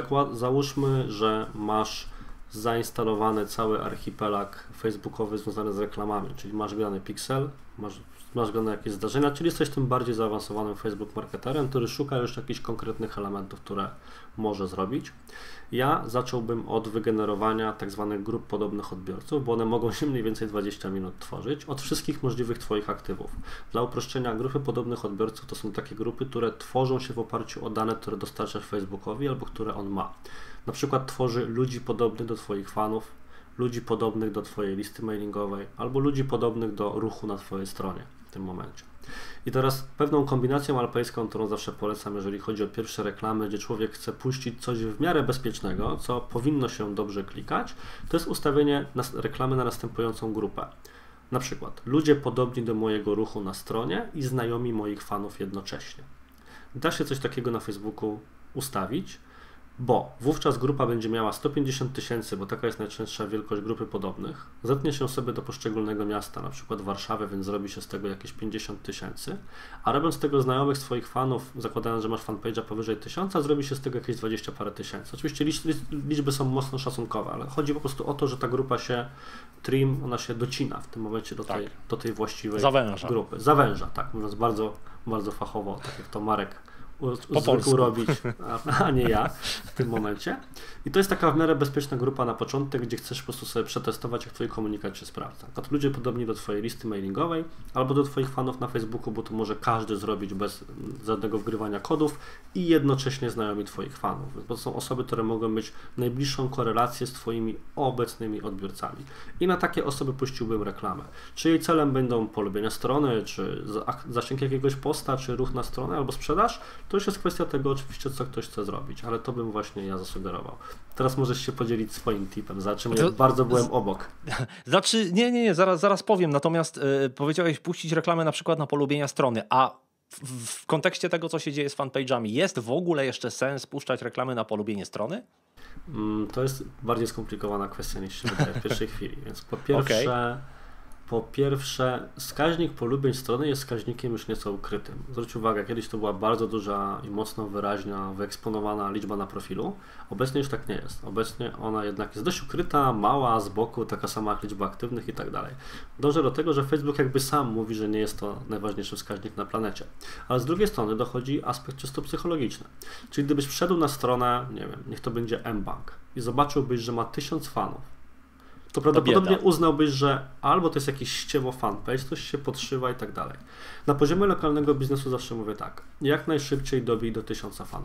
załóżmy, że masz zainstalowany cały archipelag facebookowy związany z reklamami, czyli masz grany pixel, masz grane jakieś zdarzenia, czyli jesteś tym bardziej zaawansowanym Facebook marketerem, który szuka już jakichś konkretnych elementów, które może zrobić. Ja zacząłbym od wygenerowania tak zwanych grup podobnych odbiorców, bo one mogą się mniej więcej 20 minut tworzyć, od wszystkich możliwych Twoich aktywów. Dla uproszczenia, grupy podobnych odbiorców to są takie grupy, które tworzą się w oparciu o dane, które dostarczasz Facebookowi albo które on ma. Na przykład tworzy ludzi podobnych do Twoich fanów, ludzi podobnych do Twojej listy mailingowej albo ludzi podobnych do ruchu na Twojej stronie w tym momencie. I teraz pewną kombinacją alpejską, którą zawsze polecam, jeżeli chodzi o pierwsze reklamy, gdzie człowiek chce puścić coś w miarę bezpiecznego, co powinno się dobrze klikać, to jest ustawienie reklamy na następującą grupę. Na przykład ludzie podobni do mojego ruchu na stronie i znajomi moich fanów jednocześnie. Da się coś takiego na Facebooku ustawić, bo wówczas grupa będzie miała 150 000, bo taka jest najczęstsza wielkość grupy podobnych. Zetnie się sobie do poszczególnego miasta, na przykład Warszawy, więc zrobi się z tego jakieś 50 000, a robiąc z tego znajomych swoich fanów, zakładając, że masz fanpage'a powyżej 1000, zrobi się z tego jakieś 20 parę tysięcy. Oczywiście liczby są mocno szacunkowe, ale chodzi po prostu o to, że ta grupa się ona się docina w tym momencie do tej właściwej grupy. Zawęża, tak, mówiąc bardzo, bardzo fachowo, tak jak to Marek zwykł robić, a nie ja w tym momencie. I to jest taka w miarę bezpieczna grupa na początek, gdzie chcesz po prostu sobie przetestować, jak Twój komunikat się sprawdza. To ludzie podobni do Twojej listy mailingowej albo do Twoich fanów na Facebooku, bo to może każdy zrobić bez żadnego wgrywania kodów i jednocześnie znajomi Twoich fanów. Bo to są osoby, które mogą mieć najbliższą korelację z Twoimi obecnymi odbiorcami. I na takie osoby puściłbym reklamę. Czy jej celem będą polubienia strony, czy zasięg jakiegoś posta, czy ruch na stronę, albo sprzedaż, to już jest kwestia tego oczywiście, co ktoś chce zrobić, ale to bym właśnie ja zasugerował. Teraz możesz się podzielić swoim tipem, za czym ja bardzo byłem obok. Znaczy, nie, zaraz powiem, natomiast powiedziałeś puścić reklamę na przykład na polubienia strony, a w kontekście tego, co się dzieje z fanpage'ami, jest w ogóle jeszcze sens puszczać reklamy na polubienie strony? To jest bardziej skomplikowana kwestia niż się wydaje w pierwszej chwili, więc po pierwsze, wskaźnik polubień strony jest wskaźnikiem już nieco ukrytym. Zwróć uwagę, kiedyś to była bardzo duża i mocno wyraźna, wyeksponowana liczba na profilu. Obecnie już tak nie jest. Obecnie ona jednak jest dość ukryta, mała, z boku, taka sama jak liczba aktywnych i tak dalej. Dążę do tego, że Facebook jakby sam mówi, że nie jest to najważniejszy wskaźnik na planecie. Ale z drugiej strony dochodzi aspekt czysto psychologiczny. Czyli gdybyś wszedł na stronę, nie wiem, niech to będzie mBank i zobaczyłbyś, że ma 1000 fanów, to prawdopodobnie uznałbyś, że albo to jest jakiś ściewo fanpage, coś się podszywa i tak dalej. Na poziomie lokalnego biznesu zawsze mówię tak, jak najszybciej dobij do 1000 fanów.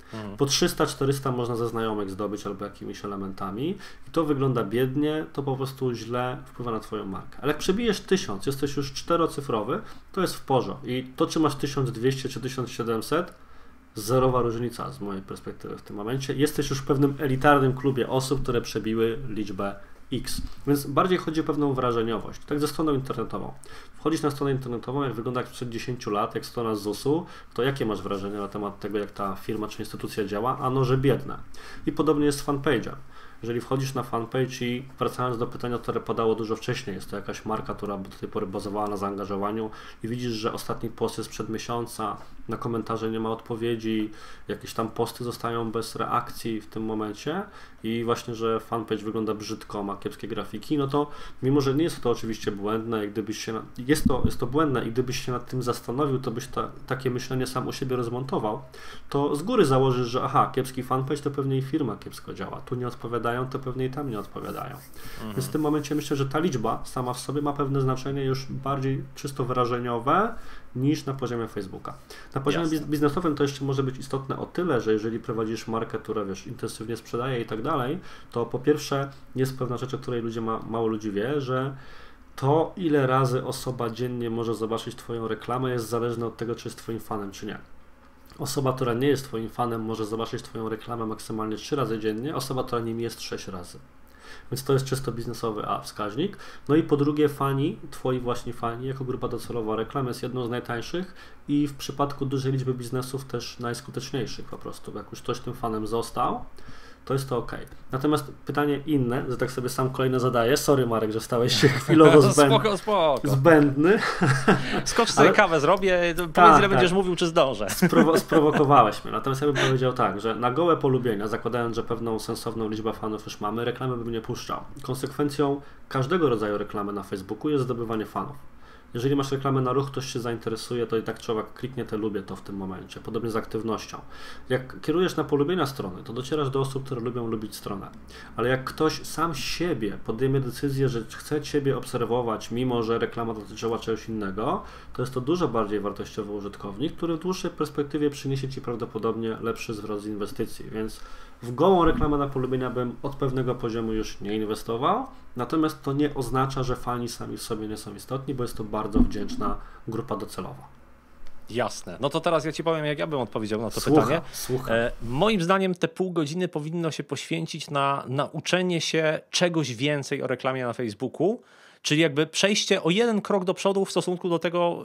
Po 300-400 można ze znajomych zdobyć albo jakimiś elementami i to wygląda biednie, to po prostu źle wpływa na twoją markę. Ale jak przebijesz 1000, jesteś już czterocyfrowy, to jest w porządku. I to, czy masz 1200 czy 1700, zerowa różnica z mojej perspektywy w tym momencie. Jesteś już w pewnym elitarnym klubie osób, które przebiły liczbę X. Więc bardziej chodzi o pewną wrażeniowość. Tak ze stroną internetową. Wchodzisz na stronę internetową, jak wygląda jak sprzed 10 lat, jak strona z ZUS-u, to jakie masz wrażenie na temat tego, jak ta firma czy instytucja działa? Ano, że biedna. I podobnie jest z fanpage'em. Jeżeli wchodzisz na fanpage i wracając do pytania, które padało dużo wcześniej, jest to jakaś marka, która do tej pory bazowała na zaangażowaniu i widzisz, że ostatni post jest sprzed miesiąca, na komentarze nie ma odpowiedzi, jakieś tam posty zostają bez reakcji w tym momencie i właśnie, że fanpage wygląda brzydko, ma kiepskie grafiki, no to mimo, że nie jest to oczywiście błędne, jak gdybyś się jest to błędne i gdybyś się nad tym zastanowił, to byś takie myślenie sam u siebie rozmontował, to z góry założysz, że aha, kiepski fanpage to pewnie i firma kiepsko działa, tu nie odpowiadają, to pewnie i tam nie odpowiadają. Więc w tym momencie myślę, że ta liczba sama w sobie ma pewne znaczenie już bardziej czysto wrażeniowe niż na poziomie Facebooka. Na poziomie biznesowym to jeszcze może być istotne o tyle, że jeżeli prowadzisz markę, która intensywnie sprzedaje i tak dalej, to po pierwsze jest pewna rzecz, o której mało ludzi wie, że to, ile razy osoba dziennie może zobaczyć twoją reklamę, jest zależne od tego, czy jest twoim fanem, czy nie. Osoba, która nie jest twoim fanem, może zobaczyć twoją reklamę maksymalnie 3 razy dziennie, osoba, która nim jest 6 razy. Więc to jest czysto biznesowy wskaźnik. No i po drugie twoi właśnie fani, jako grupa docelowa reklam jest jedną z najtańszych i w przypadku dużej liczby biznesów też najskuteczniejszych po prostu. Jak już ktoś tym fanem został, to jest to ok. Natomiast pytanie inne, że tak sobie sam kolejne zadaję. Sorry Marek, że stałeś się chwilowo spoko. zbędny. Skocz sobie kawę zrobię, powiedz ile będziesz mówił, czy zdążę. Sprowokowałeś mnie. Natomiast ja bym powiedział tak, że na gołe polubienia, zakładając, że pewną sensowną liczbę fanów już mamy, reklamy bym nie puszczał. Konsekwencją każdego rodzaju reklamy na Facebooku jest zdobywanie fanów. Jeżeli masz reklamę na ruch, ktoś się zainteresuje, to i tak człowiek kliknie te lubię to w tym momencie. Podobnie z aktywnością. Jak kierujesz na polubienia strony, to docierasz do osób, które lubią lubić stronę. Ale jak ktoś sam siebie podejmie decyzję, że chce Ciebie obserwować, mimo że reklama dotyczyła czegoś innego, to jest to dużo bardziej wartościowy użytkownik, który w dłuższej perspektywie przyniesie Ci prawdopodobnie lepszy zwrot z inwestycji. Więc w gołą reklamę na polubienia bym od pewnego poziomu już nie inwestował, natomiast to nie oznacza, że fani sami w sobie nie są istotni, bo jest to bardzo wdzięczna grupa docelowa. Jasne. No to teraz ja Ci powiem, jak ja bym odpowiedział na to pytanie. Słucham. Moim zdaniem te pół godziny powinno się poświęcić na nauczenie się czegoś więcej o reklamie na Facebooku, czyli jakby przejście o jeden krok do przodu w stosunku do tego,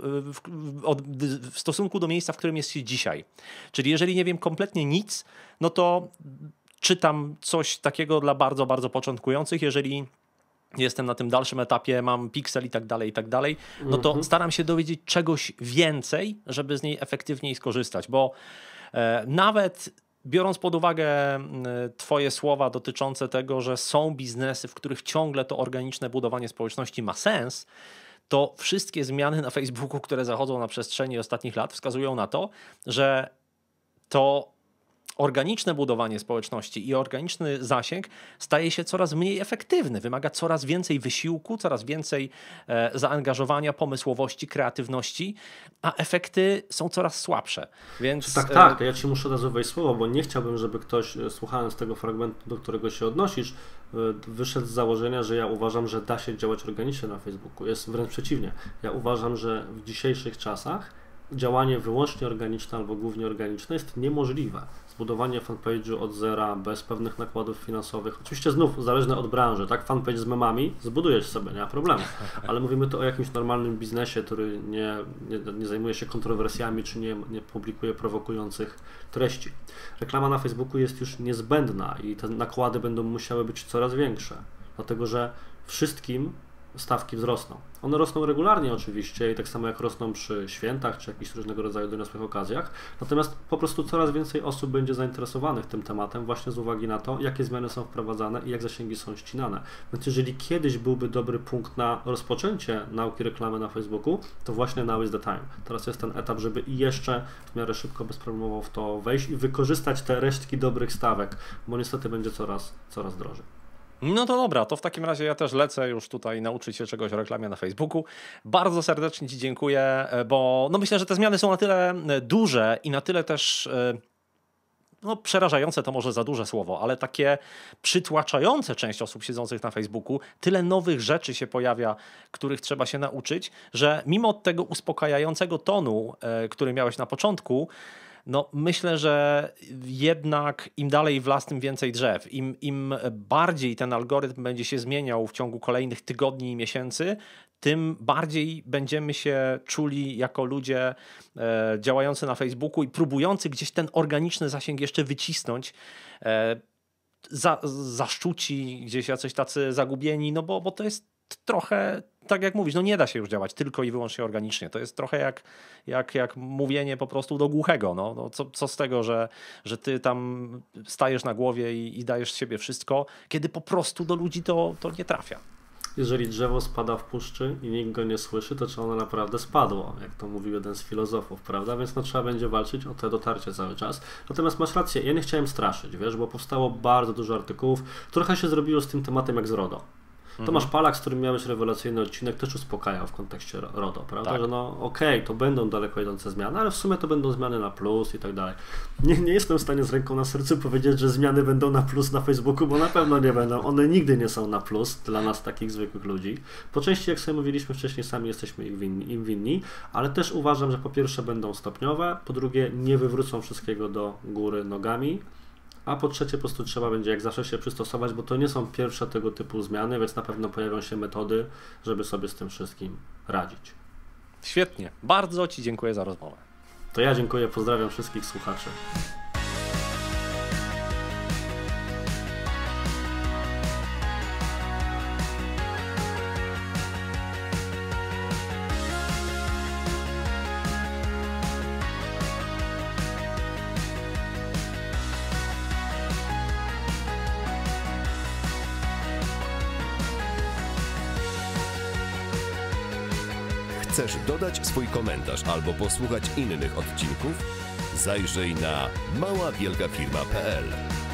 w stosunku do miejsca, w którym jest się dzisiaj. Czyli jeżeli nie wiem kompletnie nic, no to czytam coś takiego dla bardzo, bardzo początkujących. Jeżeli jestem na tym dalszym etapie, mam Pixel i tak dalej, no to staram się dowiedzieć czegoś więcej, żeby z niej efektywniej skorzystać, bo nawet biorąc pod uwagę Twoje słowa dotyczące tego, że są biznesy, w których ciągle to organiczne budowanie społeczności ma sens, to wszystkie zmiany na Facebooku, które zachodzą na przestrzeni ostatnich lat, wskazują na to, że to organiczne budowanie społeczności i organiczny zasięg staje się coraz mniej efektywny. Wymaga coraz więcej wysiłku, coraz więcej zaangażowania, pomysłowości, kreatywności, a efekty są coraz słabsze. Więc tak, ja Ci muszę od razu wejść słowo, bo nie chciałbym, żeby ktoś, słuchając tego fragmentu, do którego się odnosisz, wyszedł z założenia, że ja uważam, że da się działać organicznie na Facebooku. Jest wręcz przeciwnie. Ja uważam, że w dzisiejszych czasach działanie wyłącznie organiczne albo głównie organiczne jest niemożliwe. Zbudowanie fanpage'u od zera, bez pewnych nakładów finansowych, oczywiście znów zależne od branży, tak? Fanpage z memami zbudujesz sobie, nie ma problemu, ale mówimy tu o jakimś normalnym biznesie, który nie zajmuje się kontrowersjami, czy nie publikuje prowokujących treści. Reklama na Facebooku jest już niezbędna i te nakłady będą musiały być coraz większe, dlatego że wszystkim stawki wzrosną. One rosną regularnie oczywiście i tak samo jak rosną przy świętach czy jakichś różnego rodzaju doniosłych okazjach, natomiast po prostu coraz więcej osób będzie zainteresowanych tym tematem właśnie z uwagi na to, jakie zmiany są wprowadzane i jak zasięgi są ścinane. Więc jeżeli kiedyś byłby dobry punkt na rozpoczęcie nauki reklamy na Facebooku, to właśnie now is the time. Teraz jest ten etap, żeby i jeszcze w miarę szybko, bezproblemowo w to wejść i wykorzystać te resztki dobrych stawek, bo niestety będzie coraz drożej. No to dobra, to w takim razie ja też lecę już tutaj nauczyć się czegoś o reklamie na Facebooku. Bardzo serdecznie Ci dziękuję, bo no myślę, że te zmiany są na tyle duże i na tyle też no przerażające to może za duże słowo, ale takie przytłaczające część osób siedzących na Facebooku, tyle nowych rzeczy się pojawia, których trzeba się nauczyć, że mimo tego uspokajającego tonu, który miałeś na początku, no myślę, że jednak im dalej w las, tym więcej drzew. Im bardziej ten algorytm będzie się zmieniał w ciągu kolejnych tygodni i miesięcy, tym bardziej będziemy się czuli jako ludzie działający na Facebooku i próbujący gdzieś ten organiczny zasięg jeszcze wycisnąć. Zaszczuci, gdzieś jacyś tacy zagubieni, no bo to jest trochę, tak jak mówisz, no nie da się już działać tylko i wyłącznie organicznie. To jest trochę jak mówienie po prostu do głuchego. No co z tego, że ty tam stajesz na głowie i dajesz z siebie wszystko, kiedy po prostu do ludzi to nie trafia. Jeżeli drzewo spada w puszczy i nikt go nie słyszy, to czy ono naprawdę spadło, jak to mówił jeden z filozofów, prawda? Więc no trzeba będzie walczyć o te dotarcie cały czas. Natomiast masz rację, ja nie chciałem straszyć, wiesz, bo powstało bardzo dużo artykułów. Trochę się zrobiło z tym tematem jak z RODO. Tomasz Palak, z którym miałeś rewelacyjny odcinek, też uspokajał w kontekście RODO, prawda? Tak. Że no okej, to będą daleko idące zmiany, ale w sumie to będą zmiany na plus i tak dalej. Nie jestem w stanie z ręką na sercu powiedzieć, że zmiany będą na plus na Facebooku, bo na pewno nie będą. One nigdy nie są na plus dla nas, takich zwykłych ludzi. Po części, jak sobie mówiliśmy wcześniej, sami jesteśmy im winni, ale też uważam, że po pierwsze będą stopniowe, po drugie nie wywrócą wszystkiego do góry nogami, a po trzecie po prostu trzeba będzie jak zawsze się przystosować, bo to nie są pierwsze tego typu zmiany, więc na pewno pojawią się metody, żeby sobie z tym wszystkim radzić. Świetnie. Bardzo Ci dziękuję za rozmowę. To ja dziękuję, pozdrawiam wszystkich słuchaczy. Chcesz dodać swój komentarz albo posłuchać innych odcinków? Zajrzyj na maławielkafirma.pl.